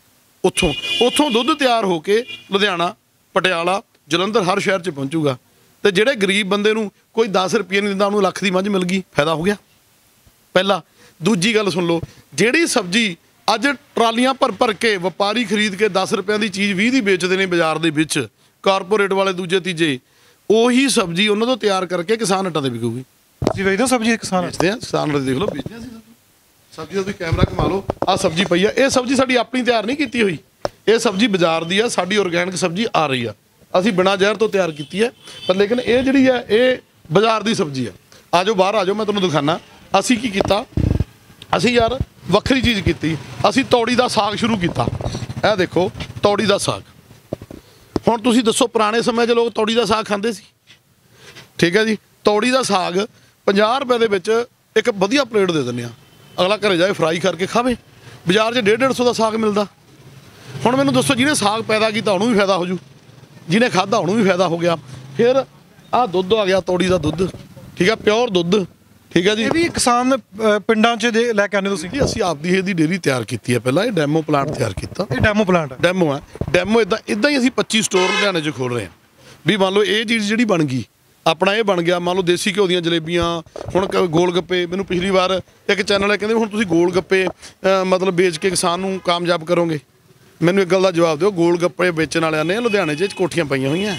Speaker 1: ਉੱਥੋਂ ਦੁੱਧ ਤਿਆਰ ਹੋ ਕੇ ਲੁਧਿਆਣਾ, ਪਟਿਆਲਾ, ਜਲੰਧਰ ਹਰ ਸ਼ਹਿਰ 'ਚ ਪਹੁੰਚੂਗਾ। ਤੇ ਜਿਹੜੇ ਗਰੀਬ ਬੰਦੇ ਨੂੰ ਕੋਈ 10 ਰੁਪਏ ਨਹੀਂ ਦਿੰਦਾ, ਉਹਨੂੰ ਲੱਖ ਦੀ ਮੱਝ ਮਿਲ ਗਈ, ਫਾਇਦਾ ਹੋ ਗਿਆ ਪਹਿਲਾ। ਦੂਜੀ ਗੱਲ ਸੁਣ ਲਓ, ਜਿਹੜੀ ਸਬਜ਼ੀ ਅੱਜ ਟਰਾਲੀਆਂ ਭਰ ਕੇ ਵਪਾਰੀ ਖਰੀਦ ਕੇ 10 ਰੁਪਏ ਦੀ ਚੀਜ਼ 20 ਦੀ ਵੇਚਦੇ ਨੇ ਬਾਜ਼ਾਰ ਦੇ ਵਿੱਚ, ਕਾਰਪੋਰੇਟ ਵਾਲੇ ਦੂਜੇ ਤੀਜੇ, ਉਹੀ ਸਬਜ਼ੀ ਉਹਨਾਂ ਤੋਂ ਤਿਆਰ ਕਰਕੇ ਕਿਸਾਨ ਹੱਟਾਂ ਤੇ ਵਿਕੂਗੀ।
Speaker 2: ਤੁਸੀਂ ਵੇਚਦੇ ਹੋ ਸਬਜ਼ੀ? ਕਿਸਾਨ
Speaker 1: ਵੇਚਦੇ ਆ, ਕਿਸਾਨ ਹੱਟ ਦੇਖ ਲਓ, ਵੇਚਦੇ ਆ ਸਬਜ਼ੀ ਦਾ। ਤੁਸੀਂ ਕੈਮਰਾ ਘੁਮਾ ਲਓ, ਆਹ ਸਬਜ਼ੀ ਪਈ ਆ, ਇਹ ਸਬਜ਼ੀ ਸਾਡੀ ਆਪਣੀ ਤਿਆਰ ਨਹੀਂ ਕੀਤੀ ਹੋਈ, ਇਹ ਸਬਜ਼ੀ ਬਾਜ਼ਾਰ ਦੀ ਆ, ਸਾਡੀ ਆਰਗੈਨਿਕ ਸਬਜ਼ੀ ਆ ਰਹੀ ਆ, ਅਸੀਂ ਬਿਨਾਂ ਜ਼ਹਿਰ ਤੋਂ ਤਿਆਰ ਕੀਤੀ ਹੈ। ਪਰ ਲੇਕਿਨ ਇਹ ਜਿਹੜੀ ਹੈ ਇਹ ਬਾਜ਼ਾਰ ਦੀ ਸਬਜ਼ੀ ਆ। ਆ ਜਾਓ ਬਾਹਰ ਆ ਜਾਓ, ਮੈਂ ਤੁਹਾਨੂੰ ਦਿਖਾਣਾ ਅਸੀਂ ਕੀ ਕੀਤਾ। ਅਸੀਂ ਯਾਰ ਵੱਖਰੀ ਚੀਜ਼ ਕੀਤੀ, ਅਸੀਂ ਤੌੜੀ ਦਾ ਸਾਗ ਸ਼ੁਰੂ ਕੀਤਾ। ਇਹ ਦੇਖੋ ਤੌੜੀ ਦਾ ਸਾਗ। ਹੁਣ ਤੁਸੀਂ ਦੱਸੋ, ਪੁਰਾਣੇ ਸਮੇਂ 'ਚ ਲੋਕ ਤੌੜੀ ਦਾ ਸਾਗ ਖਾਂਦੇ ਸੀ, ਠੀਕ ਹੈ ਜੀ। ਤੌੜੀ ਦਾ ਸਾਗ 50 ਰੁਪਏ ਦੇ ਵਿੱਚ ਇੱਕ ਵਧੀਆ ਪਲੇਟ ਦੇ ਦਿੰਦੇ ਆ, ਅਗਲਾ ਘਰੇ ਜਾਏ ਫਰਾਈ ਕਰਕੇ ਖਾਵੇ। ਬਾਜ਼ਾਰ 'ਚ 150-150 ਦਾ ਸਾਗ ਮਿਲਦਾ। ਹੁਣ ਮੈਨੂੰ ਦੱਸੋ, ਜਿਹਨੇ ਸਾਗ ਪੈਦਾ ਕੀਤਾ ਉਹਨੂੰ ਵੀ ਫਾਇਦਾ ਹੋ ਜੂ, ਜਿਹਨੇ ਖਾਧਾ ਉਹਨੂੰ ਵੀ ਫਾਇਦਾ ਹੋ ਗਿਆ। ਫਿਰ ਆਹ ਦੁੱਧ ਆ ਗਿਆ, ਤੌੜੀ ਦਾ ਦੁੱਧ, ਠੀਕ ਹੈ, ਪਿਓਰ ਦੁੱਧ, ਠੀਕ ਹੈ ਜੀ।
Speaker 2: ਇਹ ਵੀ ਕਿਸਾਨ ਪਿੰਡਾਂ 'ਚ ਲੈ ਕੇ ਆਉਂਦੇ ਤੁਸੀਂ?
Speaker 1: ਅਸੀਂ ਆਪਦੀ ਇਹਦੀ ਡੇਅਰੀ ਤਿਆਰ ਕੀਤੀ ਹੈ ਪਹਿਲਾਂ, ਇਹ ਡੈਮੋ ਪਲਾਂਟ ਤਿਆਰ ਕੀਤਾ।
Speaker 2: ਇਹ ਡੈਮੋ ਪਲਾਂਟ ਹੈ? ਡੈਮੋ
Speaker 1: ਹੈ, ਡੈਮੋ ਇੱਦਾਂ ਹੀ ਅਸੀਂ 25 ਸਟੋਰ ਲੁਧਿਆਣੇ 'ਚ ਖੋਲ ਰਹੇ ਹਾਂ। ਵੀ ਮੰਨ ਲਓ ਇਹ ਚੀਜ਼ ਜਿਹੜੀ ਬਣ ਗਈ, ਆਪਣਾ ਇਹ ਬਣ ਗਿਆ, ਮੰਨ ਲਓ ਦੇਸੀ ਘਿਓ ਦੀਆਂ ਜਲੇਬੀਆਂ, ਹੁਣ ਗੋਲ ਗੱਪੇ। ਮੈਨੂੰ ਪਿਛਲੀ ਵਾਰ ਇੱਕ ਚੈਨਲ ਹੈ ਕਹਿੰਦੇ ਹੁਣ ਤੁਸੀਂ ਗੋਲ ਗੱਪੇ ਮਤਲਬ ਵੇਚ ਕੇ ਕਿਸਾਨ ਨੂੰ ਕਾਮਯਾਬ ਕਰੋਗੇ। ਮੈਨੂੰ ਇੱਕ ਗੱਲ ਦਾ ਜਵਾਬ ਦਿਓ, ਗੋਲ ਗੱਪੇ ਵੇਚਣ ਵਾਲਿਆਂ ਨੇ ਲੁਧਿਆਣੇ 'ਚ ਕੋਠੀਆਂ ਪਾਈਆਂ ਹੋਈਆਂ।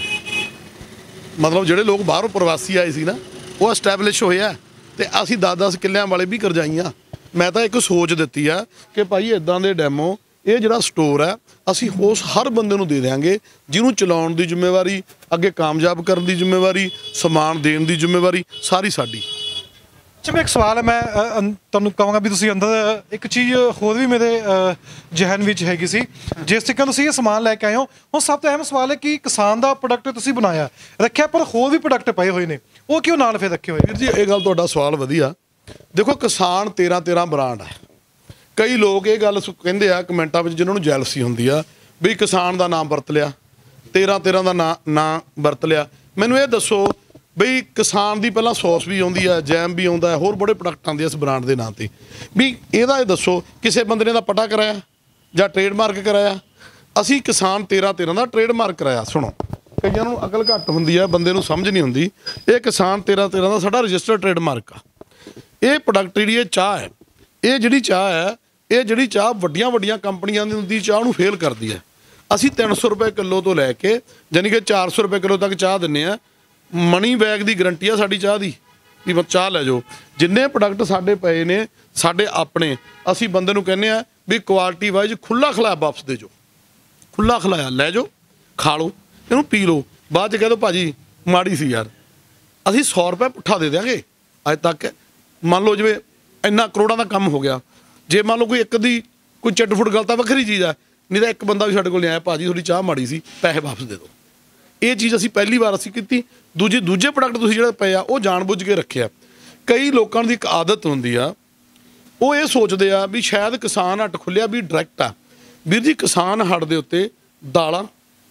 Speaker 1: ਮਤਲਬ ਜਿਹੜੇ ਲੋਕ ਬਾਹਰੋਂ ਪ੍ਰਵਾਸੀ ਆਏ ਸੀ ਨਾ, ਉਹ ਐਸਟੈਬਲਿਸ਼ ਹੋਏ ਆ, ਤੇ ਅਸੀਂ 10-10 ਕਿੱਲਿਆਂ ਵਾਲੇ ਵੀ ਕਰਜਾਈਆਂ। ਮੈਂ ਤਾਂ ਇੱਕ ਸੋਚ ਦਿੱਤੀ ਆ ਕਿ ਭਾਈ ਇੱਦਾਂ ਦੇ ਡੈਮੋ, ਇਹ ਜਿਹੜਾ ਸਟੋਰ ਹੈ ਅਸੀਂ ਉਸ ਹਰ ਬੰਦੇ ਨੂੰ ਦੇ ਦਿਆਂਗੇ, ਜਿਹਨੂੰ ਚਲਾਉਣ ਦੀ ਜ਼ਿੰਮੇਵਾਰੀ, ਅੱਗੇ ਕਾਮਯਾਬ ਕਰਨ ਦੀ ਜ਼ਿੰਮੇਵਾਰੀ, ਸਮਾਨ ਦੇਣ ਦੀ ਜ਼ਿੰਮੇਵਾਰੀ ਸਾਰੀ ਸਾਡੀ।
Speaker 2: ਅੱਛਾ, ਇੱਕ ਸਵਾਲ ਹੈ, ਮੈਂ ਤੁਹਾਨੂੰ ਕਹਾਂਗਾ ਵੀ ਤੁਸੀਂ ਅੰਦਰ ਇੱਕ ਚੀਜ਼ ਹੋਰ ਵੀ ਮੇਰੇ ਜ਼ਿਹਨ ਵਿੱਚ ਹੈਗੀ ਸੀ। ਜਿਸ ਤਰੀਕੇ ਤੁਸੀਂ ਇਹ ਸਮਾਨ ਲੈ ਕੇ ਆਏ ਹੋ, ਹੁਣ ਸਭ ਤੋਂ ਅਹਿਮ ਸਵਾਲ ਹੈ ਕਿ ਕਿਸਾਨ ਦਾ ਪ੍ਰੋਡਕਟ ਤੁਸੀਂ ਬਣਾਇਆ, ਰੱਖਿਆ, ਪਰ ਹੋਰ ਵੀ ਪ੍ਰੋਡਕਟ ਪਏ ਹੋਏ ਨੇ, ਉਹ ਕਿਉਂ ਨਾਲ ਫਿਰ ਰੱਖੇ ਹੋਏ?
Speaker 1: ਵੀਰ ਜੀ ਇਹ ਗੱਲ ਤੁਹਾਡਾ ਸਵਾਲ ਵਧੀਆ। ਦੇਖੋ ਕਿਸਾਨ 13 ਬ੍ਰਾਂਡ ਹੈ। ਕਈ ਲੋਕ ਇਹ ਗੱਲ ਕਹਿੰਦੇ ਆ ਕਮੈਂਟਾਂ ਵਿੱਚ ਜਿਨ੍ਹਾਂ ਨੂੰ ਜੈਲਸੀ ਹੁੰਦੀ ਆ ਵੀ ਕਿਸਾਨ ਦਾ ਨਾਮ ਵਰਤ ਲਿਆ, 13 ਦਾ ਨਾਂ ਵਰਤ ਲਿਆ। ਮੈਨੂੰ ਇਹ ਦੱਸੋ ਬਈ ਕਿਸਾਨ ਦੀ ਪਹਿਲਾਂ ਸੌਸ ਵੀ ਆਉਂਦੀ ਆ, ਜੈਮ ਵੀ ਆਉਂਦਾ, ਹੋਰ ਬੜੇ ਪ੍ਰੋਡਕਟ ਆਉਂਦੇ ਇਸ ਬ੍ਰਾਂਡ ਦੇ ਨਾਂ 'ਤੇ। ਵੀ ਇਹਦਾ ਇਹ ਦੱਸੋ ਕਿਸੇ ਬੰਦੇ ਨੇ ਦਾ ਪਟਾ ਕਰਾਇਆ ਜਾਂ ਟ੍ਰੇਡਮਾਰਕ ਕਰਾਇਆ? ਅਸੀਂ ਕਿਸਾਨ 13 ਦਾ ਟ੍ਰੇਡਮਾਰਕ ਕਰਾਇਆ। ਸੁਣੋ, ਕਈਆਂ ਨੂੰ ਅਕਲ ਘੱਟ ਹੁੰਦੀ ਆ, ਬੰਦੇ ਨੂੰ ਸਮਝ ਨਹੀਂ ਹੁੰਦੀ। ਇਹ ਕਿਸਾਨ 13 ਦਾ ਸਾਡਾ ਰਜਿਸਟਰਡ ਟ੍ਰੇਡਮਾਰਕ ਆ। ਇਹ ਪ੍ਰੋਡਕਟ ਜਿਹੜੀ ਇਹ ਚਾਹ ਹੈ, ਇਹ ਜਿਹੜੀ ਚਾਹ ਵੱਡੀਆਂ ਕੰਪਨੀਆਂ ਦੀ ਚਾਹ ਨੂੰ ਫੇਲ ਕਰਦੀ ਹੈ। ਅਸੀਂ 300 ਰੁਪਏ ਕਿਲੋ ਤੋਂ ਲੈ ਕੇ ਯਾਨੀ ਕਿ 400 ਰੁਪਏ ਕਿਲੋ ਤੱਕ ਚਾਹ ਦਿੰਦੇ ਆ। ਮਨੀ ਬੈਗ ਦੀ ਗਰੰਟੀ ਆ ਸਾਡੀ ਚਾਹ ਦੀ ਵੀ ਚਾਹ ਲੈ ਜਾਓ। ਜਿੰਨੇ ਪ੍ਰੋਡਕਟ ਸਾਡੇ ਪਏ ਨੇ ਸਾਡੇ ਆਪਣੇ, ਅਸੀਂ ਬੰਦੇ ਨੂੰ ਕਹਿੰਦੇ ਆ ਵੀ ਕੁਆਲਿਟੀ ਵਾਈਜ਼ ਖੁੱਲਾ ਖਲਾਇਆ ਵਾਪਸ ਦੇ ਜਾਓ, ਖੁੱਲਾ ਖਲਾਇਆ ਲੈ ਜਾਓ, ਖਾ ਲਓ, ਇਹਨੂੰ ਪੀ ਲਓ। ਬਾਅਦ 'ਚ ਕਹਿ ਦਿਓ ਭਾਜੀ ਮਾੜੀ ਸੀ ਯਾਰ, ਅਸੀਂ 100 ਰੁਪਏ ਪੁੱਠਾ ਦੇ ਦਿਆਂਗੇ। ਅੱਜ ਤੱਕ ਮੰਨ ਲਓ ਜਿਵੇਂ ਇੰਨਾ ਕਰੋੜਾਂ ਦਾ ਕੰਮ ਹੋ ਗਿਆ, ਜੇ ਮੰਨ ਲਓ ਕੋਈ ਇੱਕ ਦੀ ਕੋਈ ਚਿੱਟ ਫੁੱਟ ਗੱਲ ਤਾਂ ਵੱਖਰੀ ਚੀਜ਼ ਆ, ਨਹੀਂ ਤਾਂ ਇੱਕ ਬੰਦਾ ਵੀ ਸਾਡੇ ਕੋਲ ਨਹੀਂ ਆਇਆ ਭਾਜੀ ਤੁਹਾਡੀ ਚਾਹ ਮਾੜੀ ਸੀ, ਪੈਸੇ ਵਾਪਸ ਦੇ ਦਿਓ। ਇਹ ਚੀਜ਼ ਅਸੀਂ ਪਹਿਲੀ ਵਾਰ ਕੀਤੀ। ਦੂਜੇ ਪ੍ਰੋਡਕਟ ਤੁਸੀਂ ਜਿਹੜੇ ਪਏ ਆ ਉਹ ਜਾਣਬੁੱਝ ਕੇ ਰੱਖਿਆ। ਕਈ ਲੋਕਾਂ ਦੀ ਇੱਕ ਆਦਤ ਹੁੰਦੀ ਆ, ਉਹ ਇਹ ਸੋਚਦੇ ਆ ਵੀ ਸ਼ਾਇਦ ਕਿਸਾਨ ਹੱਟ ਖੁੱਲਿਆ ਵੀ ਡਾਇਰੈਕਟ ਆ। ਵੀਰ ਜੀ ਕਿਸਾਨ ਹੱਟ ਦੇ ਉੱਤੇ ਦਾਲਾਂ,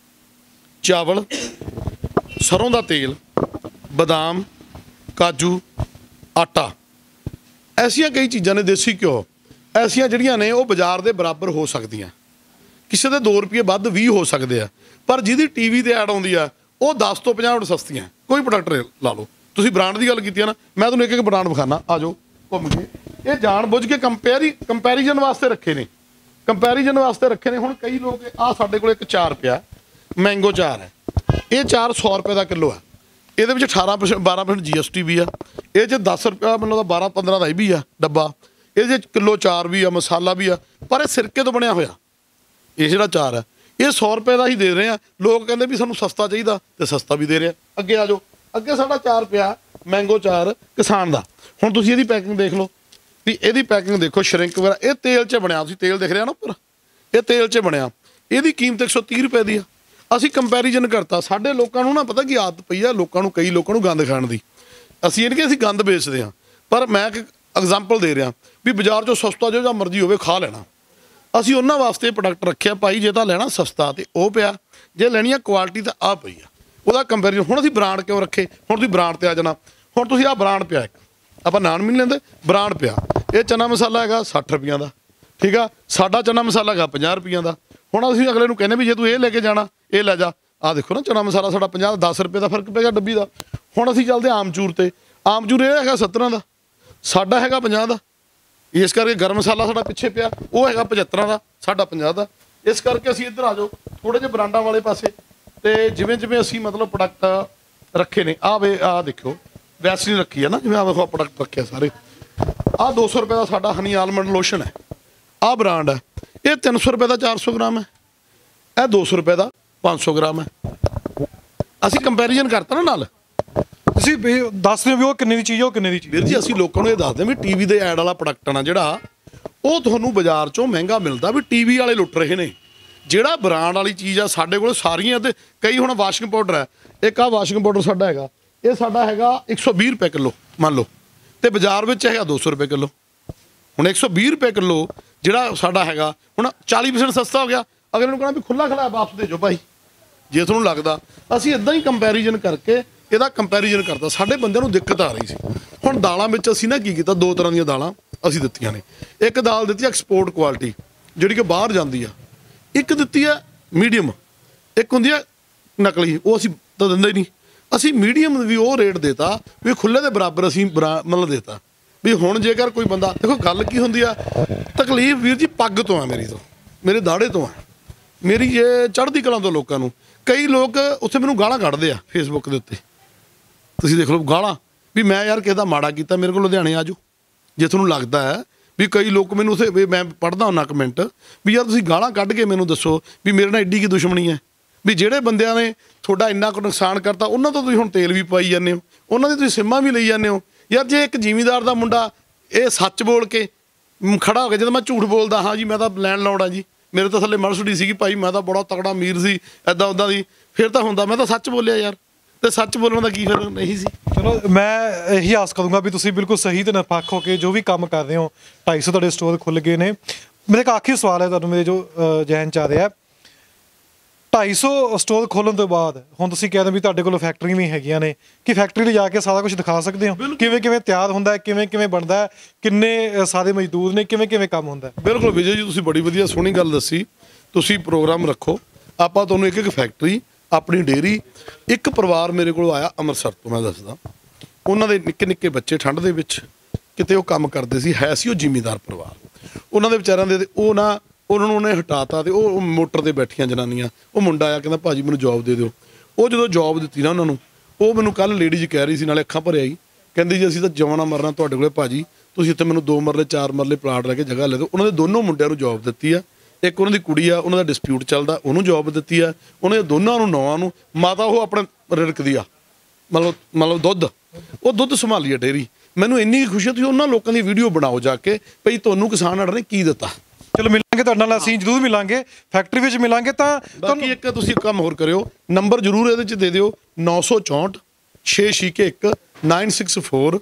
Speaker 1: ਚਾਵਲ, ਸਰੋਂ ਦਾ ਤੇਲ, ਬਦਾਮ, ਕਾਜੂ, ਆਟਾ, ਐਸੀਆਂ ਕਈ ਚੀਜ਼ਾਂ ਨੇ, ਦੇਸੀ ਘਿਓ, ਐਸੀਆਂ ਜਿਹੜੀਆਂ ਨੇ ਉਹ ਬਾਜ਼ਾਰ ਦੇ ਬਰਾਬਰ ਹੋ ਸਕਦੀਆਂ। ਕਿਸੇ ਦੇ 2 ਰੁਪਏ ਵੱਧ ਵੀ ਹੋ ਸਕਦੇ ਆ, ਪਰ ਜਿਹਦੀ ਟੀਵੀ ਤੇ ਐਡ ਆਉਂਦੀ ਆ ਉਹ 10 ਤੋਂ 50 ਸਸਤੀਆਂ। ਕੋਈ ਪ੍ਰੋਡਕਟ ਲਾ ਲਓ ਤੁਸੀਂ, ਬ੍ਰਾਂਡ ਦੀ ਗੱਲ ਕੀਤੀ ਆ ਨਾ, ਮੈਂ ਤੁਹਾਨੂੰ ਇੱਕ ਬ੍ਰਾਂਡ ਵਿਖਾਣਾ, ਆ ਜਾਓ ਘੁੰਮ ਕੇ। ਇਹ ਜਾਣ ਬੁੱਝ ਕੇ ਕੰਪੈਰੀਜ਼ਨ ਵਾਸਤੇ ਰੱਖੇ ਨੇ, ਹੁਣ ਕਈ ਲੋਕ ਆ ਸਾਡੇ ਕੋਲ ਇੱਕ 4 ਪਿਆ ਮੈਂਗੋ 4 ਹੈ। ਇਹ 4 100 ਰੁਪਏ ਦਾ ਕਿਲੋ ਹੈ। ਇਹਦੇ ਵਿੱਚ 12% GST ਵੀ ਆ। ਇਹ 'ਚ 10 ਰੁਪਏ ਮੈਨੂੰ 12-15 ਦਾ ਇਹ ਵੀ ਆ ਡੱਬਾ। ਇਹਦੇ 'ਚ ਕਿਲੋ 4 ਵੀ ਆ, ਮਸਾਲਾ ਵੀ ਆ, ਪਰ ਇਹ ਸਿਰਕੇ ਤੋਂ ਬਣਿਆ ਹੋਇਆ। ਇਹ ਜਿਹੜਾ 4 ਹੈ ਇਹ 100 ਰੁਪਏ ਦਾ ਹੀ ਦੇ ਰਹੇ ਆ। ਲੋਕ ਕਹਿੰਦੇ ਵੀ ਸਾਨੂੰ ਸਸਤਾ ਚਾਹੀਦਾ ਤੇ ਸਸਤਾ ਵੀ ਦੇ ਰਿਹਾ। ਅੱਗੇ ਆ ਜਾਓ, ਅੱਗੇ ਸਾਡਾ 4 ਪਿਆ ਮੈਂਗੋ 4 ਕਿਸਾਨ ਦਾ। ਹੁਣ ਤੁਸੀਂ ਇਹਦੀ ਪੈਕਿੰਗ ਦੇਖ ਲਓ ਵੀ ਇਹਦੀ ਪੈਕਿੰਗ ਦੇਖੋ, ਸ਼ਰਿੰਕ ਵਗੈਰਾ, ਇਹ ਤੇਲ 'ਚ ਬਣਿਆ। ਤੁਸੀਂ ਤੇਲ ਦਿਖ ਰਿਹਾ ਨਾ ਉੱਪਰ, ਇਹ ਤੇਲ 'ਚ ਬਣਿਆ। ਇਹਦੀ ਕੀਮਤ 130 ਰੁਪਏ ਦੀ ਆ। ਅਸੀਂ ਕੰਪੈਰੀਜ਼ਨ ਕਰਤਾ। ਸਾਡੇ ਲੋਕਾਂ ਨੂੰ ਨਾ ਪਤਾ ਕੀ ਆਦਤ ਪਈ ਆ, ਕਈ ਲੋਕਾਂ ਨੂੰ ਗੰਦ ਖਾਣ ਦੀ। ਅਸੀਂ ਇਹ ਨਹੀਂ ਕਿ ਅਸੀਂ ਗੰਦ ਵੇਚਦੇ ਹਾਂ, ਪਰ ਮੈਂ ਇੱਕ ਐਗਜ਼ਾਮਪਲ ਦੇ ਰਿਹਾ ਵੀ ਬਾਜ਼ਾਰ 'ਚੋਂ ਸਸਤਾ ਜੋ ਜਾਂ ਮਰਜ਼ੀ ਹੋਵੇ ਖਾ ਲੈਣਾ। ਅਸੀਂ ਉਹਨਾਂ ਵਾਸਤੇ ਪ੍ਰੋਡਕਟ ਰੱਖਿਆ ਭਾਈ, ਜੇ ਤਾਂ ਲੈਣਾ ਸਸਤਾ ਤੇ ਉਹ ਪਿਆ, ਜੇ ਲੈਣੀ ਆ ਕੁਆਲਿਟੀ ਤਾਂ ਆਹ ਪਈ ਆ। ਉਹਦਾ ਕੰਪੈਰੀਜ਼ਨ। ਹੁਣ ਅਸੀਂ ਬ੍ਰਾਂਡ ਕਿਉਂ ਰੱਖੇ? ਹੁਣ ਤੁਸੀਂ ਬ੍ਰਾਂਡ ਤੇ ਆ ਜਾਣਾ। ਹੁਣ ਤੁਸੀਂ ਆਹ ਬ੍ਰਾਂਡ ਪਿਆ, ਇੱਕ ਆਪਾਂ ਨਾਮ ਵੀ ਨਹੀਂ ਲੈਂਦੇ, ਬ੍ਰਾਂਡ ਪਿਆ। ਇਹ ਚਨਾ ਮਸਾਲਾ ਹੈਗਾ 60 ਰੁਪਈਆਂ ਦਾ, ਠੀਕ ਆ। ਸਾਡਾ ਚਨਾ ਮਸਾਲਾ ਹੈਗਾ 50 ਰੁਪਈਆਂ ਦਾ। ਹੁਣ ਅਸੀਂ ਅਗਲੇ ਨੂੰ ਕਹਿੰਦੇ ਵੀ ਜੇ ਤੂੰ ਇਹ ਲੈ ਕੇ ਜਾਣਾ ਇਹ ਲੈ ਜਾ। ਆਹ ਦੇਖੋ ਨਾ, ਚਨਾ ਮਸਾਲਾ ਸਾਡਾ 50 ਦਾ, 10 ਰੁਪਏ ਦਾ ਫਰਕ ਪੈ ਗਿਆ ਡੱਬੀ ਦਾ। ਹੁਣ ਅਸੀਂ ਚੱਲਦੇ ਆਮਚੂਰ ਤੇ। ਆਮਚੂਰ ਇਹ ਹੈਗਾ 70 ਦਾ, ਸਾਡਾ ਹੈਗਾ 50 ਦਾ। ਇਸ ਕਰਕੇ ਗਰਮ ਮਸਾਲਾ ਸਾਡਾ ਪਿੱਛੇ ਪਿਆ, ਉਹ ਹੈਗਾ 75 ਦਾ, ਸਾਡਾ 50 ਦਾ। ਇਸ ਕਰਕੇ ਅਸੀਂ ਇੱਧਰ ਆ ਜਾਓ ਥੋੜੇ ਜਿਹੇ ਬ੍ਰਾਂਡਾਂ ਵਾਲੇ ਪਾਸੇ। ਤੇ ਜਿਵੇਂ ਅਸੀਂ ਮਤਲਬ ਪ੍ਰੋਡਕਟ ਰੱਖੇ ਨੇ, ਆਹ ਦੇਖੋ ਵੈਸਲੀਨ ਰੱਖੀ ਹੈ ਨਾ, ਜਿਵੇਂ ਆਹ ਦੇਖੋ ਪ੍ਰੋਡਕਟ ਰੱਖਿਆ ਸਾਰੇ। ਆਹ 200 ਰੁਪਏ ਦਾ ਸਾਡਾ ਹਨੀ ਆਲਮੰਡ ਲੋਸ਼ਨ ਹੈ। ਆਹ ਬ੍ਰਾਂਡ ਹੈ, ਇਹ 300 ਰੁਪਏ ਦਾ 400 ਗ੍ਰਾਮ ਹੈ। ਇਹ 200 ਰੁਪਏ ਦਾ 500 ਗ੍ਰਾਮ ਹੈ। ਅਸੀਂ ਕੰਪੈਰੀਜ਼ਨ ਕਰਤਾ ਨਾ ਨਾਲ।
Speaker 2: ਤੁਸੀਂ ਦੱਸਦੇ ਹੋ ਵੀ ਉਹ ਕਿੰਨੇ ਦੀ ਚੀਜ਼, ਉਹ ਕਿੰਨੇ ਦੀ ਚੀਜ਼।
Speaker 1: ਵੀਰ ਜੀ ਅਸੀਂ ਲੋਕਾਂ ਨੂੰ ਇਹ ਦੱਸਦੇ ਵੀ ਟੀਵੀ ਦੇ ਐਡ ਵਾਲਾ ਪ੍ਰੋਡਕਟ ਨਾ ਜਿਹੜਾ, ਉਹ ਤੁਹਾਨੂੰ ਬਾਜ਼ਾਰ 'ਚੋਂ ਮਹਿੰਗਾ ਮਿਲਦਾ, ਵੀ ਟੀਵੀ ਵਾਲੇ ਲੁੱਟ ਰਹੇ ਨੇ। ਜਿਹੜਾ ਬ੍ਰਾਂਡ ਵਾਲੀ ਚੀਜ਼ ਆ ਸਾਡੇ ਕੋਲ ਸਾਰੀਆਂ। ਤੇ ਕਈ ਹੁਣ ਵਾਸ਼ਿੰਗ ਪਾਊਡਰ ਹੈ, ਇੱਕ ਆਹ ਵਾਸ਼ਿੰਗ ਪਾਊਡਰ ਸਾਡਾ ਹੈਗਾ, ਇਹ ਸਾਡਾ ਹੈਗਾ 120 ਰੁਪਏ ਕਿਲੋ ਮੰਨ ਲਓ, ਤੇ ਬਾਜ਼ਾਰ ਵਿੱਚ ਹੈਗਾ 200 ਰੁਪਏ ਕਿਲੋ। ਹੁਣ 120 ਰੁਪਏ ਕਿਲੋ ਜਿਹੜਾ ਸਾਡਾ ਹੈਗਾ, ਹੁਣ 40% ਸਸਤਾ ਹੋ ਗਿਆ। ਅਗਲੇ ਨੂੰ ਕਹਿਣਾ ਵੀ ਖੁੱਲਾ ਖਲਾਇਆ ਵਾਪਸ ਦੇ ਜਾਓ ਭਾਈ, ਜੇ ਤੁਹਾਨੂੰ ਲੱਗਦਾ। ਅਸੀਂ ਇਦਾਂ ਹੀ ਕੰਪੈਰੀਜ਼ਨ ਕਰਕੇ ਇਹਦਾ ਕੰਪੈਰੀਜ਼ਨ ਕਰਦਾ। ਸਾਡੇ ਬੰਦਿਆਂ ਨੂੰ ਦਿੱਕਤ ਆ ਰਹੀ ਸੀ। ਹੁਣ ਦਾਲਾਂ ਵਿੱਚ ਅਸੀਂ ਨਾ ਕੀ ਕੀਤਾ, 2 ਤਰ੍ਹਾਂ ਦੀਆਂ ਦਾਲਾਂ ਅਸੀਂ ਦਿੱਤੀਆਂ ਨੇ। ਇੱਕ ਦਾਲ ਦਿੱਤੀ ਐਕਸਪੋਰਟ ਕੁਆਲਿਟੀ, ਜਿਹੜੀ ਕਿ ਬਾਹਰ ਜਾਂਦੀ ਆ। ਇੱਕ ਦਿੱਤੀ ਆ ਮੀਡੀਅਮ, ਇੱਕ ਹੁੰਦੀ ਆ ਨਕਲੀ, ਉਹ ਅਸੀਂ ਤਾਂ ਦਿੰਦੇ ਹੀ ਨਹੀਂ। ਅਸੀਂ ਮੀਡੀਅਮ ਵੀ ਉਹ ਰੇਟ ਦੇਤਾ ਵੀ ਖੁੱਲੇ ਦੇ ਬਰਾਬਰ ਅਸੀਂ ਮਤਲਬ ਦੇਤਾ ਵੀ ਹੁਣ ਜੇਕਰ ਕੋਈ ਬੰਦਾ, ਦੇਖੋ ਗੱਲ ਕੀ ਹੁੰਦੀ ਆ, ਤਕਲੀਫ ਵੀਰ ਜੀ ਪੱਗ ਤੋਂ ਆ, ਮੇਰੀ ਤੋਂ, ਮੇਰੇ ਦਾੜੇ ਤੋਂ ਆ, ਮੇਰੀ ਇਹ ਚੜ੍ਹਦੀ ਕਲਾਂ ਤੋਂ। ਲੋਕਾਂ ਨੂੰ ਕਈ ਲੋਕ ਉੱਥੇ ਮੈਨੂੰ ਗਾਲਾਂ ਕੱਢਦੇ ਆ ਫੇਸਬੁੱਕ ਦੇ ਉੱਤੇ, ਤੁਸੀਂ ਦੇਖ ਲਓ ਗਾਲਾਂ ਵੀ ਮੈਂ ਯਾਰ ਕਿਸੇ ਦਾ ਮਾੜਾ ਕੀਤਾ, ਮੇਰੇ ਕੋਲ ਲੁਧਿਆਣੇ ਆ ਜਾਓ ਜੇ ਤੁਹਾਨੂੰ ਲੱਗਦਾ ਹੈ। ਵੀ ਕਈ ਲੋਕ ਮੈਨੂੰ ਉੱਥੇ, ਮੈਂ ਪੜ੍ਹਦਾ ਹੁੰਦਾ ਕਮੈਂਟ ਵੀ ਯਾਰ ਤੁਸੀਂ ਗਾਲਾਂ ਕੱਢ ਕੇ ਮੈਨੂੰ ਦੱਸੋ ਵੀ ਮੇਰੇ ਨਾਲ ਐਡੀ ਕੀ ਦੁਸ਼ਮਣੀ ਹੈ। ਵੀ ਜਿਹੜੇ ਬੰਦਿਆਂ ਨੇ ਤੁਹਾਡਾ ਇੰਨਾ ਕੁ ਨੁਕਸਾਨ ਕਰਤਾ, ਉਹਨਾਂ ਤੋਂ ਤੁਸੀਂ ਹੁਣ ਤੇਲ ਵੀ ਪਾਈ ਜਾਂਦੇ ਹੋ, ਉਹਨਾਂ ਦੀ ਤੁਸੀਂ ਸਿੰਮਾਂ ਵੀ ਲਈ ਜਾਂਦੇ ਹੋ। ਯਾਰ ਜੇ ਇੱਕ ਜ਼ਿਮੀਂਦਾਰ ਦਾ ਮੁੰਡਾ ਇਹ ਸੱਚ ਬੋਲ ਕੇ ਖੜਾ ਹੋ ਗਿਆ, ਜਦੋਂ ਮੈਂ ਝੂਠ ਬੋਲਦਾ ਹਾਂ ਜੀ ਮੈਂ ਤਾਂ ਲੈਣ ਲਾਉਣਾ ਜੀ, ਮੇਰੇ ਤਾਂ ਥੱਲੇ ਮਰਸਡੀ ਸੀਗੀ ਭਾਈ, ਮੈਂ ਤਾਂ ਬੜਾ ਤਕੜਾ ਅਮੀਰ ਸੀ, ਇੱਦਾਂ ਉੱਦਾਂ ਦੀ, ਫਿਰ ਤਾਂ ਹੁੰਦਾ। ਮੈਂ ਤਾਂ ਸੱਚ ਬੋਲਿਆ ਯਾਰ, ਤੇ ਸੱਚ ਬੋਲਣ ਦਾ ਕੀ ਫਿਰ ਨਹੀਂ ਸੀ।
Speaker 2: ਚਲੋ ਮੈਂ ਇਹੀ ਆਸ ਕਰੂੰਗਾ ਵੀ ਤੁਸੀਂ ਬਿਲਕੁਲ ਸਹੀ ਤੇ ਨਿਰਪੱਖ ਹੋ ਕੇ ਜੋ ਵੀ ਕੰਮ ਕਰ ਰਹੇ ਹੋ। 250 ਤੁਹਾਡੇ ਸਟੋਰ ਖੁੱਲ ਗਏ ਨੇ। ਮੇਰਾ ਇੱਕ ਆਖਰੀ ਸਵਾਲ ਹੈ ਤੁਹਾਨੂੰ ਮੇਰੇ ਜੋ ਜ਼ਿਹਨ 'ਚ ਆ ਰਿਹਾ, 250 ਸਟੋਰ ਖੋਲ੍ਹਣ ਤੋਂ ਬਾਅਦ ਹੁਣ ਤੁਸੀਂ ਕਹਿੰਦੇ ਵੀ ਤੁਹਾਡੇ ਕੋਲ ਫੈਕਟਰੀ ਵੀ ਹੈਗੀਆਂ ਨੇ, ਕਿ ਫੈਕਟਰੀ ਲਿਜਾ ਕੇ ਸਾਰਾ ਕੁਝ ਦਿਖਾ ਸਕਦੇ ਹੋ? ਕਿਵੇਂ ਕਿਵੇਂ ਤਿਆਰ ਹੁੰਦਾ ਹੈ, ਕਿਵੇਂ ਕਿਵੇਂ ਬਣਦਾ ਹੈ, ਕਿੰਨੇ ਸਾਰੇ ਮਜ਼ਦੂਰ ਨੇ, ਕਿਵੇਂ ਕਿਵੇਂ ਕੰਮ ਹੁੰਦਾ ਹੈ?
Speaker 1: ਬਿਲਕੁਲ ਵਿਜੇ ਜੀ, ਤੁਸੀਂ ਬੜੀ ਵਧੀਆ ਸੋਹਣੀ ਗੱਲ ਦੱਸੀ। ਤੁਸੀਂ ਪ੍ਰੋਗਰਾਮ ਰੱਖੋ, ਆਪਾਂ ਤੁਹਾਨੂੰ ਇੱਕ ਇੱਕ ਫੈਕਟਰੀ, ਆਪਣੀ ਡੇਅਰੀ। ਇੱਕ ਪਰਿਵਾਰ ਮੇਰੇ ਕੋਲ ਆਇਆ ਅੰਮ੍ਰਿਤਸਰ ਤੋਂ, ਮੈਂ ਦੱਸਦਾ। ਉਹਨਾਂ ਦੇ ਨਿੱਕੇ ਨਿੱਕੇ ਬੱਚੇ ਠੰਡ ਦੇ ਵਿੱਚ ਕਿਤੇ ਉਹ ਕੰਮ ਕਰਦੇ ਸੀ, ਹੈ ਸੀ ਉਹ ਜ਼ਿਮੀਂਦਾਰ ਪਰਿਵਾਰ। ਉਹਨਾਂ ਦੇ ਵਿਚਾਰਿਆਂ ਦੇ ਉਹ ਨਾ, ਉਹਨਾਂ ਨੂੰ ਉਹਨੇ ਹਟਾਤਾ ਤੇ ਉਹ ਮੋਟਰ ਤੇ ਬੈਠੀਆਂ ਜਨਾਨੀਆਂ। ਉਹ ਮੁੰਡਾ ਆਇਆ ਕਹਿੰਦਾ ਭਾਜੀ ਮੈਨੂੰ ਜੌਬ ਦੇ ਦਿਓ। ਉਹ ਜਦੋਂ ਜੌਬ ਦਿੱਤੀ ਨਾ ਉਹਨਾਂ ਨੂੰ, ਉਹ ਮੈਨੂੰ ਕੱਲ ਲੇਡੀਜ਼ ਕਹਿ ਰਹੀ ਸੀ, ਨਾਲੇ ਅੱਖਾਂ ਭਰਿਆ ਹੀ, ਕਹਿੰਦੀ ਜੀ ਅਸੀਂ ਤਾਂ ਜਿਉਣਾ ਮਰਨਾ ਤੁਹਾਡੇ ਕੋਲੇ ਭਾਜੀ, ਤੁਸੀਂ ਇੱਥੇ ਮੈਨੂੰ 2 ਮਰਲੇ 4 ਮਰਲੇ ਪਲਾਟ ਲੈ ਕੇ ਜਗ੍ਹਾ ਲੈ ਦਿਓ। ਉਹਨਾਂ ਦੇ ਦੋਨੋਂ ਮੁੰਡਿਆਂ ਨੂੰ ਜੌਬ ਦਿੱਤੀ ਆ। ਇੱਕ ਉਹਨਾਂ ਦੀ ਕੁੜੀ ਆ, ਉਹਨਾਂ ਦਾ ਡਿਸਪਿਊਟ ਚੱਲਦਾ, ਉਹਨੂੰ ਜੌਬ ਦਿੱਤੀ ਆ। ਉਹਨੇ ਦੋਨਾਂ ਨੂੰ ਨੌਵਾਂ ਨੂੰ, ਮਾਤਾ ਉਹ ਆਪਣੇ ਰਿੜਕਦੀ ਆ, ਮਤਲਬ ਦੁੱਧ, ਉਹ ਦੁੱਧ ਸੰਭਾਲੀ ਆ ਡੇਅਰੀ। ਮੈਨੂੰ ਇੰਨੀ ਖੁਸ਼ੀ, ਤੁਸੀਂ ਉਹਨਾਂ ਲੋਕਾਂ ਦੀ ਵੀਡੀਓ ਬਣਾਓ ਜਾ ਕੇ, ਭਈ ਤੁਹਾਨੂੰ ਕਿਸਾਨ ਆੜ ਨੇ ਕੀ ਦਿੱਤਾ।
Speaker 2: ਚਲੋ ਮਿਲਾਂਗੇ ਤੁਹਾਡੇ ਨਾਲ, ਅਸੀਂ ਜ਼ਰੂਰ ਮਿਲਾਂਗੇ, ਫੈਕਟਰੀ ਵਿੱਚ ਮਿਲਾਂਗੇ। ਤਾਂ
Speaker 1: ਬਾਕੀ ਇੱਕ ਤੁਸੀਂ ਇੱਕ ਕੰਮ ਹੋਰ ਕਰਿਓ, ਨੰਬਰ ਜ਼ਰੂਰ ਇਹਦੇ 'ਚ ਦੇ ਦਿਓ, 964 661 964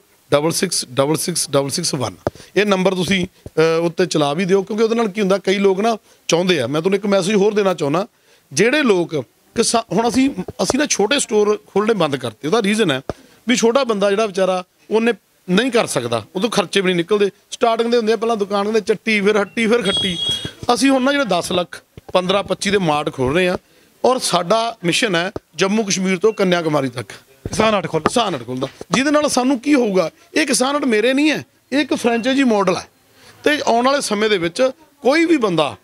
Speaker 1: 666661। ਇਹ ਨੰਬਰ ਤੁਸੀਂ ਉੱਤੇ ਚਲਾ ਵੀ ਦਿਓ, ਕਿਉਂਕਿ ਉਹਦੇ ਨਾਲ ਕੀ ਹੁੰਦਾ, ਕਈ ਲੋਕ ਨਾ ਚਾਹੁੰਦੇ ਆ। ਮੈਂ ਤੁਹਾਨੂੰ ਇੱਕ ਮੈਸੇਜ ਹੋਰ ਦੇਣਾ ਚਾਹੁੰਦਾ, ਜਿਹੜੇ ਲੋਕ ਹੁਣ ਅਸੀਂ ਨਾ ਛੋਟੇ ਸਟੋਰ ਖੋਲ੍ਹਣੇ ਬੰਦ ਕਰਤੇ। ਉਹਦਾ ਰੀਜ਼ਨ ਹੈ ਵੀ ਛੋਟਾ ਬੰਦਾ ਜਿਹੜਾ ਵਿਚਾਰਾ ਉਹਨੇ ਨਹੀਂ ਕਰ ਸਕਦਾ, ਉਦੋਂ ਖਰਚੇ ਵੀ ਨਹੀਂ ਨਿਕਲਦੇ। ਸਟਾਰਟਿੰਗ ਦੇ ਹੁੰਦੇ ਆ, ਪਹਿਲਾਂ ਦੁਕਾਨ ਦੇ ਚੱਟੀ, ਫਿਰ ਹੱਟੀ, ਫਿਰ ਖੱਟੀ। ਅਸੀਂ ਹੁਣ ਨਾ ਜਿਹੜੇ 10 ਲੱਖ 15-25 ਦੇ ਮਾਰਟ ਖੋਲ ਰਹੇ ਆ, ਔਰ ਸਾਡਾ ਮਿਸ਼ਨ ਹੈ ਜੰਮੂ ਕਸ਼ਮੀਰ ਤੋਂ ਕੰਨਿਆ ਕੁਮਾਰੀ ਤੱਕ
Speaker 2: ਕਿਸਾਨ ਆੜ
Speaker 1: ਖੋਲ੍ਹਦਾ। ਜਿਹਦੇ ਨਾਲ ਸਾਨੂੰ ਕੀ ਹੋਊਗਾ, ਇਹ ਕਿਸਾਨ ਆੜ ਮੇਰੇ ਨਹੀਂ ਹੈ, ਇਹ ਇੱਕ ਫਰੈਂਚਾਈਜ਼ੀ ਮਾਡਲ ਹੈ। ਤੇ ਆਉਣ ਵਾਲੇ ਸਮੇਂ ਦੇ ਵਿੱਚ ਕੋਈ ਵੀ ਬੰਦਾ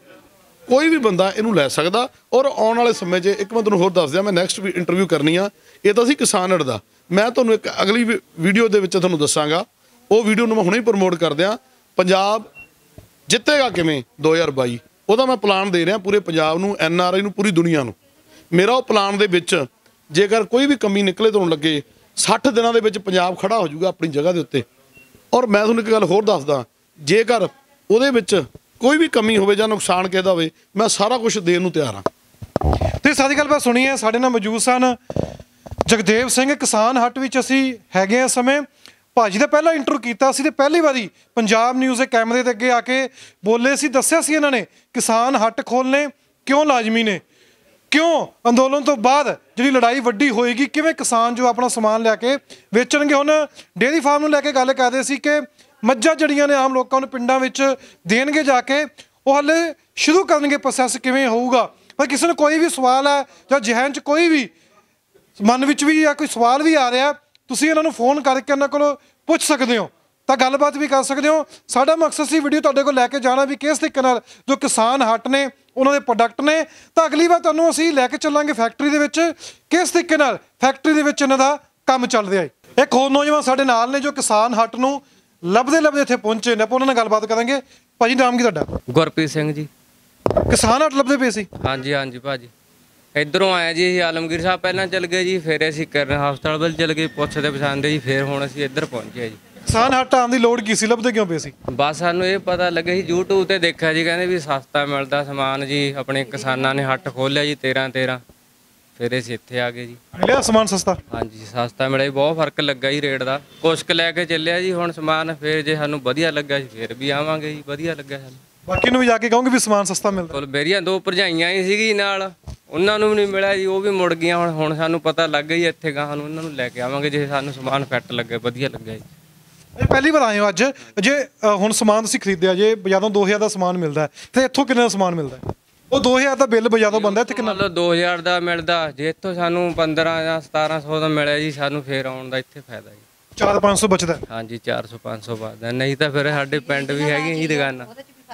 Speaker 1: ਇਹਨੂੰ ਲੈ ਸਕਦਾ। ਔਰ ਆਉਣ ਵਾਲੇ ਸਮੇਂ 'ਚ ਇੱਕ ਮੈਂ ਤੁਹਾਨੂੰ ਹੋਰ ਦੱਸ ਦਿਆਂ, ਮੈਂ ਨੈਕਸਟ ਵੀ ਇੰਟਰਵਿਊ ਕਰਨੀ ਆ, ਇਹ ਤਾਂ ਸੀ ਕਿਸਾਨ ਆੜ ਦਾ। ਮੈਂ ਤੁਹਾਨੂੰ ਇੱਕ ਅਗਲੀ ਵੀਡੀਓ ਦੇ ਵਿੱਚ ਤੁਹਾਨੂੰ ਦੱਸਾਂਗਾ। ਉਹ ਵੀਡੀਓ ਨੂੰ ਮੈਂ ਹੁਣੇ ਹੀ ਪ੍ਰਮੋਟ ਕਰ ਦਿਆਂ। ਪੰਜਾਬ ਜਿੱਤੇਗਾ ਕਿਵੇਂ 2022, ਉਹਦਾ ਮੈਂ ਪਲਾਨ ਦੇ ਰਿਹਾ ਪੂਰੇ ਪੰਜਾਬ ਨੂੰ, NRI ਨੂੰ, ਪੂਰੀ ਦੁਨੀਆ ਨੂੰ। ਮੇਰਾ ਉਹ ਪਲਾਨ ਦੇ ਵਿੱਚ ਜੇਕਰ ਕੋਈ ਵੀ ਕਮੀ ਨਿਕਲੇ ਤੁਹਾਨੂੰ ਲੱਗੇ, 60 ਦਿਨਾਂ ਦੇ ਵਿੱਚ ਪੰਜਾਬ ਖੜਾ ਹੋ ਜਾਊਗਾ ਆਪਣੀ ਜਗ੍ਹਾ ਦੇ ਉੱਤੇ। ਔਰ ਮੈਂ ਤੁਹਾਨੂੰ ਇੱਕ ਗੱਲ ਹੋਰ ਦੱਸਦਾ, ਜੇਕਰ ਉਹਦੇ ਵਿੱਚ ਕੋਈ ਵੀ ਕਮੀ ਹੋਵੇ ਜਾਂ ਨੁਕਸਾਨ ਕਿਸੇ ਦਾ ਹੋਵੇ, ਮੈਂ ਸਾਰਾ ਕੁਝ ਦੇਣ ਨੂੰ ਤਿਆਰ ਹਾਂ।
Speaker 2: ਤੇ ਸਾਰੀ ਗੱਲਬਾਤ ਸੁਣੀ ਹੈ। ਸਾਡੇ ਨਾਲ ਮੌਜੂਦ ਸਨ ਜਗਦੇਵ ਸਿੰਘ, ਕਿਸਾਨ ਹੱਟ ਵਿੱਚ ਅਸੀਂ ਹੈਗੇ ਆ ਸਮੇਂ। ਭਾਜੀ ਦਾ ਪਹਿਲਾ ਇੰਟਰਵਿਊ ਕੀਤਾ ਸੀ ਤੇ ਪਹਿਲੀ ਵਾਰੀ ਪੰਜਾਬ ਨਿਊਜ਼ ਦੇ ਕੈਮਰੇ ਦੇ ਅੱਗੇ ਆ ਕੇ ਬੋਲੇ ਸੀ, ਦੱਸਿਆ ਸੀ ਇਹਨਾਂ ਨੇ ਕਿਸਾਨ ਹੱਟ ਖੋਲ੍ਹਣੇ ਕਿਉਂ ਲਾਜ਼ਮੀ ਨੇ, ਕਿਉਂ ਅੰਦੋਲਨ ਤੋਂ ਬਾਅਦ ਜਿਹੜੀ ਲੜਾਈ ਵੱਡੀ ਹੋਏਗੀ, ਕਿਵੇਂ ਕਿਸਾਨ ਜੋ ਆਪਣਾ ਸਮਾਨ ਲਿਆ ਕੇ ਵੇਚਣਗੇ। ਹੁਣ ਡੇਅਰੀ ਫਾਰਮ ਨੂੰ ਲੈ ਕੇ ਗੱਲ ਕਰਦੇ ਸੀ ਕਿ ਮੱਝਾਂ ਜਿਹੜੀਆਂ ਨੇ ਆਮ ਲੋਕਾਂ ਨੂੰ ਪਿੰਡਾਂ ਵਿੱਚ ਦੇਣਗੇ ਜਾ ਕੇ, ਉਹ ਹਾਲੇ ਸ਼ੁਰੂ ਕਰਨਗੇ ਪ੍ਰੋਸੈਸ, ਕਿਵੇਂ ਹੋਊਗਾ। ਪਰ ਕਿਸੇ ਨੂੰ ਕੋਈ ਵੀ ਸਵਾਲ ਹੈ ਜਾਂ ਜ਼ਿਹਨ 'ਚ ਕੋਈ ਵੀ ਮਨ ਵਿੱਚ ਵੀ ਜਾਂ ਕੋਈ ਸਵਾਲ ਵੀ ਆ ਰਿਹਾ, ਤੁਸੀਂ ਇਹਨਾਂ ਨੂੰ ਫੋਨ ਕਰਕੇ ਇਹਨਾਂ ਕੋਲੋਂ ਪੁੱਛ ਸਕਦੇ ਹੋ, ਤਾਂ ਗੱਲਬਾਤ ਵੀ ਕਰ ਸਕਦੇ ਹੋ। ਸਾਡਾ ਮਕਸਦ ਸੀ ਵੀਡੀਓ ਤੁਹਾਡੇ ਕੋਲ ਲੈ ਕੇ ਜਾਣਾ ਵੀ ਕਿਸ ਤਰੀਕੇ ਨਾਲ ਜੋ ਕਿਸਾਨ ਹੱਟ ਨੇ, ਉਹਨਾਂ ਦੇ ਪ੍ਰੋਡਕਟ ਨੇ। ਤਾਂ ਅਗਲੀ ਵਾਰ ਤੁਹਾਨੂੰ ਅਸੀਂ ਲੈ ਕੇ ਚੱਲਾਂਗੇ ਫੈਕਟਰੀ ਦੇ ਵਿੱਚ, ਕਿਸ ਤਰੀਕੇ ਨਾਲ ਫੈਕਟਰੀ ਦੇ ਵਿੱਚ ਇਹਨਾਂ ਦਾ ਕੰਮ ਚੱਲ ਰਿਹਾ ਹੈ। ਇੱਕ ਹੋਰ ਨੌਜਵਾਨ ਸਾਡੇ ਨਾਲ ਨੇ ਜੋ ਕਿਸਾਨ ਹੱਟ ਨੂੰ ਲੱਭਦੇ ਇੱਥੇ ਪਹੁੰਚੇ ਨੇ, ਆਪਾਂ ਉਹਨਾਂ ਨਾਲ ਗੱਲਬਾਤ ਕਰਾਂਗੇ। ਭਾਜੀ ਨਾਮ ਕੀ ਤੁਹਾਡਾ?
Speaker 3: ਗੁਰਪ੍ਰੀਤ ਸਿੰਘ ਜੀ।
Speaker 2: ਕਿਸਾਨ ਹੱਟ ਲੱਭਦੇ ਪਏ ਸੀ?
Speaker 3: ਹਾਂਜੀ ਭਾਜੀ, ਇੱਧਰੋਂ ਆਇਆ ਜੀ, ਅਸੀਂ ਆਲਮਗੀਰ ਸਾਹਿਬ ਪਹਿਲਾਂ ਚੱਲ ਗਏ ਜੀ, ਫਿਰ ਅਸੀਂ ਕਰਨ ਹਸਪਤਾਲ ਵੱਲ ਚੱਲ ਗਏ, ਪੁੱਛਦੇ ਪਛਾਣਦੇ ਜੀ, ਫਿਰ ਹੁਣ ਅਸੀਂ ਇੱਧਰ ਪਹੁੰਚੇ ਜੀ।
Speaker 2: ਕਿਸਾਨ ਹੱਟ ਆਉਣ ਦੀ ਲੋੜ ਕੀ ਸੀ, ਲੱਭਦੇ ਕਿਉਂ ਪਏ ਸੀ?
Speaker 3: ਬਸ ਸਾਨੂੰ ਇਹ ਪਤਾ ਲੱਗਿਆ ਸੀ, YouTube ਤੇ ਦੇਖਿਆ ਜੀ, ਕਹਿੰਦੇ ਵੀ ਸਸਤਾ ਮਿਲਦਾ ਸਮਾਨ ਜੀ, ਆਪਣੇ ਕਿਸਾਨਾਂ ਨੇ ਹੱਟ ਖੋਲ੍ਹਿਆ ਜੀ 13, ਫਿਰ ਅਸੀਂ ਇੱਥੇ ਆ ਗਏ ਜੀ।
Speaker 2: ਮਿਲਿਆ ਸਮਾਨ ਸਸਤਾ?
Speaker 3: ਹਾਂਜੀ ਸਸਤਾ ਮਿਲਿਆ ਜੀ, ਬਹੁਤ ਫਰਕ ਲੱਗਾ ਜੀ ਰੇਟ ਦਾ। ਕੁਛ ਕੁ ਲੈ ਕੇ ਚੱਲਿਆ ਜੀ ਹੁਣ ਸਮਾਨ, ਫਿਰ ਜੇ ਸਾਨੂੰ ਵਧੀਆ ਲੱਗਾ ਜੀ ਫਿਰ ਵੀ ਆਵਾਂਗੇ ਜੀ, ਵਧੀਆ ਲੱਗਾ ਸਾਨੂੰ।
Speaker 2: ਬਾਕੀ ਨੂੰ ਵੀ ਜਾ ਕੇ ਕਹੋਗੇ ਵੀ ਸਮਾਨ ਸਸਤਾ ਮਿਲਦਾ?
Speaker 3: ਕੋਲ ਮੇਰੀਆਂ 2 ਭਰਜਾਈਆਂ ਹੀ ਸੀਗੀ ਨਾਲ, ਉਹਨਾਂ ਨੂੰ ਵੀ ਨਹੀਂ ਮਿਲਿਆ ਜੀ, ਉਹ ਵੀ ਮੁੜ ਗਈਆਂ। ਹੁਣ ਸਾਨੂੰ ਪਤਾ ਲੱਗ ਗਿਆ ਜੀ, ਇੱਥੇ ਗਾਹਾਂ ਨੂੰ ਉਹਨਾਂ ਨੂੰ ਲੈ ਕੇ ਆਵਾਂਗੇ ਜੇ ਸਾਨੂੰ ਸਮਾਨ ਫਿੱਟ ਲੱਗੇ, ਵਧੀਆ ਲੱਗਿਆ ਜੀ।
Speaker 2: ਇਹ ਪਹਿਲੀ ਵਾਰ ਆਏ ਹੋ ਅੱਜ? ਜੇ ਹੁਣ ਸਮਾਨ ਤੁਸੀਂ ਖਰੀਦਿਆ, ਜੇ ਬਾਜ਼ਾਰੋਂ 2000 ਦਾ ਸਮਾਨ ਮਿਲਦਾ ਤੇ ਇੱਥੋਂ ਕਿੰਨੇ ਦਾ ਸਮਾਨ ਮਿਲਦਾ? ਉਹ 2000 ਦਾ ਬਿੱਲ ਬਾਜ਼ਾਰੋਂ ਬੰਦਾ, ਇੱਥੇ ਕਿੰਨਾ?
Speaker 3: ਮਤਲਬ 2000 ਦਾ ਮਿਲਦਾ, ਜੇ ਇੱਥੋਂ ਸਾਨੂੰ 15 ਜਾਂ 1700 ਦਾ ਮਿਲਿਆ ਜੀ, ਸਾਨੂੰ ਫੇਰ ਆਉਣ ਦਾ ਇੱਥੇ ਫਾਇਦਾ ਜੀ।
Speaker 2: 400-500 ਬਚਦਾ?
Speaker 3: ਹਾਂਜੀ 400-500 ਬਚਦਾ, ਨਹੀਂ ਤਾਂ ਫਿਰ ਸਾਡੇ ਪਿੰਡ ਵੀ ਹੈਗੀਆਂ ਜੀ ਦੁਕਾਨਾਂ।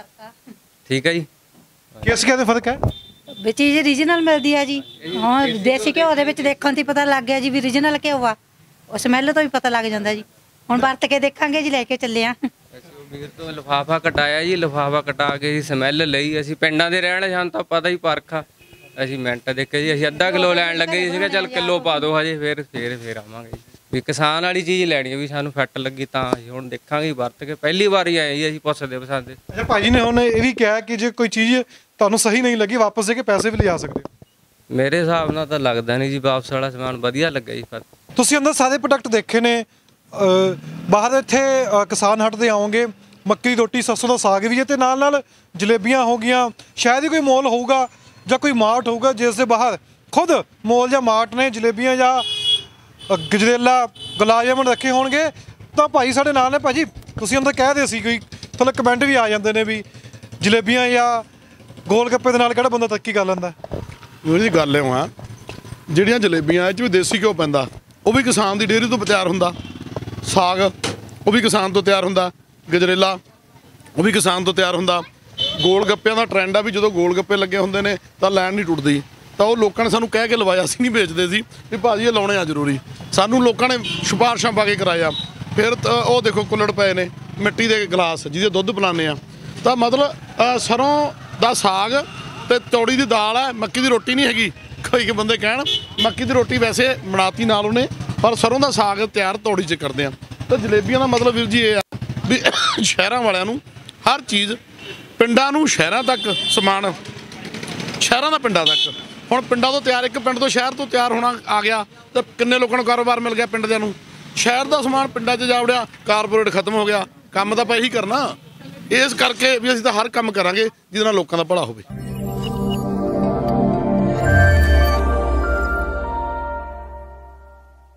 Speaker 3: ਠੀਕ ਹੈ ਜੀ।
Speaker 2: ਕਿਸ ਕਿਹਦੇ ਫਰਕ ਹੈ?
Speaker 4: ਵੀ ਚੀਜ਼ ਰੀਜਨਲ ਮਿਲਦੀ ਆ ਜੀ। ਹਾਂ ਦੇਸੀ ਘਿਓ ਦੇ ਵਿੱਚ ਦੇਖਣ ਤੇ ਪਤਾ ਲੱਗ ਗਿਆ ਜੀ ਵੀ ਰੀਜਨਲ ਘਿਓ ਆ, ਉਹ ਸਮੈਲ ਤੋਂ ਵੀ ਪਤਾ ਲੱਗ ਜਾਂਦਾ ਜੀ। ਹੁਣ ਵਰਤ ਕੇ ਦੇਖਾਂਗੇ ਜੀ, ਲੈ ਕੇ ਚੱਲੇ ਆ।
Speaker 3: ਵੀਰ ਤੋਂ ਲਿਫਾਫਾ ਕਟਾਇਆ ਜੀ, ਲਿਫਾਫਾ ਕਟਾ ਕੇ ਜੀ ਸਮੈਲ ਲਈ। ਅਸੀਂ ਪਿੰਡਾਂ ਦੇ ਰਹਿਣ, ਸਾਨੂੰ ਤਾਂ ਪਤਾ ਹੀ ਪਰਖ ਆ। ਅਸੀਂ ਮਿੰਟ ਦੇਖੇ ਜੀ, ਅਸੀਂ ਅੱਧਾ ਕਿਲੋ ਲੈਣ ਲੱਗੇ ਜੀ, ਸੀਗਾ ਚੱਲ ਕਿਲੋ ਪਾ ਦਿਓ ਹਜੇ, ਫਿਰ ਆਵਾਂਗੇ ਜੀ। ਵੀ ਕਿਸਾਨ ਵਾਲੀ ਚੀਜ਼ ਲੈਣੀ ਵੀ ਸਾਨੂੰ ਫਿੱਟ ਲੱਗੀ ਤਾਂ ਅਸੀਂ ਹੁਣ ਦੇਖਾਂਗੇ ਵਰਤ ਕੇ। ਪਹਿਲੀ ਵਾਰ ਹੀ ਆਏ ਜੀ ਅਸੀਂ, ਪੁੱਛਦੇ ਪਛਾਣਦੇ।
Speaker 2: ਅੱਛਾ, ਭਾਜੀ ਨੇ ਹੁਣ ਇਹ ਵੀ ਕਿਹਾ ਕਿ ਜੇ ਕੋਈ ਚੀਜ਼ ਤੁਹਾਨੂੰ ਸਹੀ ਨਹੀਂ ਲੱਗੀ, ਵਾਪਸ ਦੇ ਕੇ ਪੈਸੇ ਵੀ ਲਿਜਾ ਸਕਦੇ ਹੋ।
Speaker 3: ਮੇਰੇ ਹਿਸਾਬ ਨਾਲ ਤਾਂ ਲੱਗਦਾ ਨਹੀਂ ਜੀ, ਵਾਪਸ ਵਾਲਾ ਸਮਾਨ ਵਧੀਆ ਲੱਗਾ ਜੀ। ਪਰ
Speaker 2: ਤੁਸੀਂ ਅੰਦਰ ਸਾਰੇ ਪ੍ਰੋਡਕਟ ਦੇਖੇ ਨੇ, ਬਾਹਰ ਇੱਥੇ ਕਿਸਾਨ ਹੱਟ ਤੇ ਆਓਗੇ, ਮੱਕੀ ਦੀ ਰੋਟੀ, ਸਰਸੋਂ ਦਾ ਸਾਗ ਵੀ ਹੈ ਤੇ ਨਾਲ ਨਾਲ ਜਲੇਬੀਆਂ ਹੋ ਗਈਆਂ। ਸ਼ਾਇਦ ਹੀ ਕੋਈ ਮੋਲ ਹੋਊਗਾ ਜਾਂ ਕੋਈ ਮਾਰਟ ਹੋਊਗਾ ਜਿਸ ਦੇ ਬਾਹਰ ਖੁਦ ਮੋਲ ਜਾਂ ਮਾਰਟ ਨੇ ਜਲੇਬੀਆਂ ਜਾਂ ਗਜਰੇਲਾ, ਗੁਲਾਬ ਜਾਮੁਨ ਰੱਖੇ ਹੋਣਗੇ। ਤਾਂ ਭਾਈ ਸਾਡੇ ਨਾਲ ਨੇ। ਭਾਜੀ ਤੁਸੀਂ ਅੰਦਰ ਕਹਿ ਰਹੇ ਸੀ, ਕੋਈ ਥੋੜਾ ਕਮੈਂਟ ਵੀ ਆ ਜਾਂਦੇ ਨੇ ਵੀ ਜਲੇਬੀਆਂ ਜਾਂ ਗੋਲ ਗੱਪੇ ਦੇ ਨਾਲ ਕਿਹੜਾ ਬੰਦਾ ਤਰੱਕੀ ਕਰ ਲੈਂਦਾ।
Speaker 1: ਉਹ ਜੀ ਗੱਲ ਇਉਂ ਆ, ਜਿਹੜੀਆਂ ਜਲੇਬੀਆਂ ਇਹ 'ਚ ਵੀ ਦੇਸੀ ਘਿਓ ਪੈਂਦਾ, ਉਹ ਵੀ ਕਿਸਾਨ ਦੀ ਡੇਅਰੀ ਤੋਂ ਤਿਆਰ ਹੁੰਦਾ। ਸਾਗ ਉਹ ਵੀ ਕਿਸਾਨ ਤੋਂ ਤਿਆਰ ਹੁੰਦਾ। ਗਜਰੇਲਾ ਉਹ ਵੀ ਕਿਸਾਨ ਤੋਂ ਤਿਆਰ ਹੁੰਦਾ। ਗੋਲ ਗੱਪਿਆਂ ਦਾ ਟਰੈਂਡ ਆ ਵੀ ਜਦੋਂ ਗੋਲ ਗੱਪੇ ਲੱਗੇ ਹੁੰਦੇ ਨੇ ਤਾਂ ਲਾਈਨ ਨਹੀਂ ਟੁੱਟਦੀ। ਤਾਂ ਉਹ ਲੋਕਾਂ ਨੇ ਸਾਨੂੰ ਕਹਿ ਕੇ ਲਵਾਇਆ, ਅਸੀਂ ਨਹੀਂ ਵੇਚਦੇ ਸੀ ਵੀ ਭਾਜੀ ਇਹ ਲਾਉਣੇ ਆ ਜ਼ਰੂਰੀ। ਸਾਨੂੰ ਲੋਕਾਂ ਨੇ ਸਿਫਾਰਸ਼ਾਂ ਪਾ ਕੇ ਕਰਾਇਆ। ਫਿਰ ਉਹ ਦੇਖੋ ਕੁੱਲੜ ਪਏ ਨੇ, ਮਿੱਟੀ ਦੇ ਗਲਾਸ ਜਿਹਦੇ ਦੁੱਧ ਪਿਲਾਉਂਦੇ ਆ। ਤਾਂ ਮਤਲਬ ਸਰੋਂ ਦਾ ਸਾਗ ਤੇ ਤੌੜੀ ਦੀ ਦਾਲ ਹੈ, ਮੱਕੀ ਦੀ ਰੋਟੀ ਨਹੀਂ ਹੈਗੀ। ਕੋਈ ਬੰਦੇ ਕਹਿਣ ਮੱਕੀ ਦੀ ਰੋਟੀ ਵੈਸੇ ਬਣਾਤੀ ਨਾਲ ਉਹਨੇ, ਪਰ ਸਰੋਂ ਦਾ ਸਾਗ ਤਿਆਰ ਤੌੜੀ 'ਚ ਕਰਦੇ ਆ। ਤਾਂ ਜਲੇਬੀਆਂ ਦਾ ਮਤਲਬ ਵੀਰ ਜੀ ਇਹ ਆ ਵੀ ਸ਼ਹਿਰਾਂ ਵਾਲਿਆਂ ਨੂੰ ਹਰ ਚੀਜ਼, ਪਿੰਡਾਂ ਨੂੰ ਸ਼ਹਿਰਾਂ ਤੱਕ ਸਮਾਨ, ਸ਼ਹਿਰਾਂ ਦਾ ਪਿੰਡਾਂ ਤੱਕ। ਹੁਣ ਪਿੰਡਾਂ ਤੋਂ ਤਿਆਰ, ਇੱਕ ਪਿੰਡ ਤੋਂ ਸ਼ਹਿਰ ਤੋਂ ਤਿਆਰ ਹੋਣਾ ਆ ਗਿਆ ਤਾਂ ਕਿੰਨੇ ਲੋਕਾਂ ਨੂੰ ਕਾਰੋਬਾਰ ਮਿਲ ਗਿਆ ਪਿੰਡ ਦਿਆਂ ਨੂੰ। ਸ਼ਹਿਰ ਦਾ ਸਮਾਨ ਪਿੰਡਾਂ 'ਚ ਜਾ ਵੜਿਆ, ਕਾਰਪੋਰੇਟ ਖਤਮ ਹੋ ਗਿਆ। ਕੰਮ ਤਾਂ ਆਪਾਂ ਇਹੀ ਕਰਨਾ। ਇਸ ਕਰਕੇ ਵੀ ਅਸੀਂ ਤਾਂ ਹਰ ਕੰਮ ਕਰਾਂਗੇ ਜਿਹਦੇ ਨਾਲ ਲੋਕਾਂ ਦਾ ਭਲਾ ਹੋਵੇ।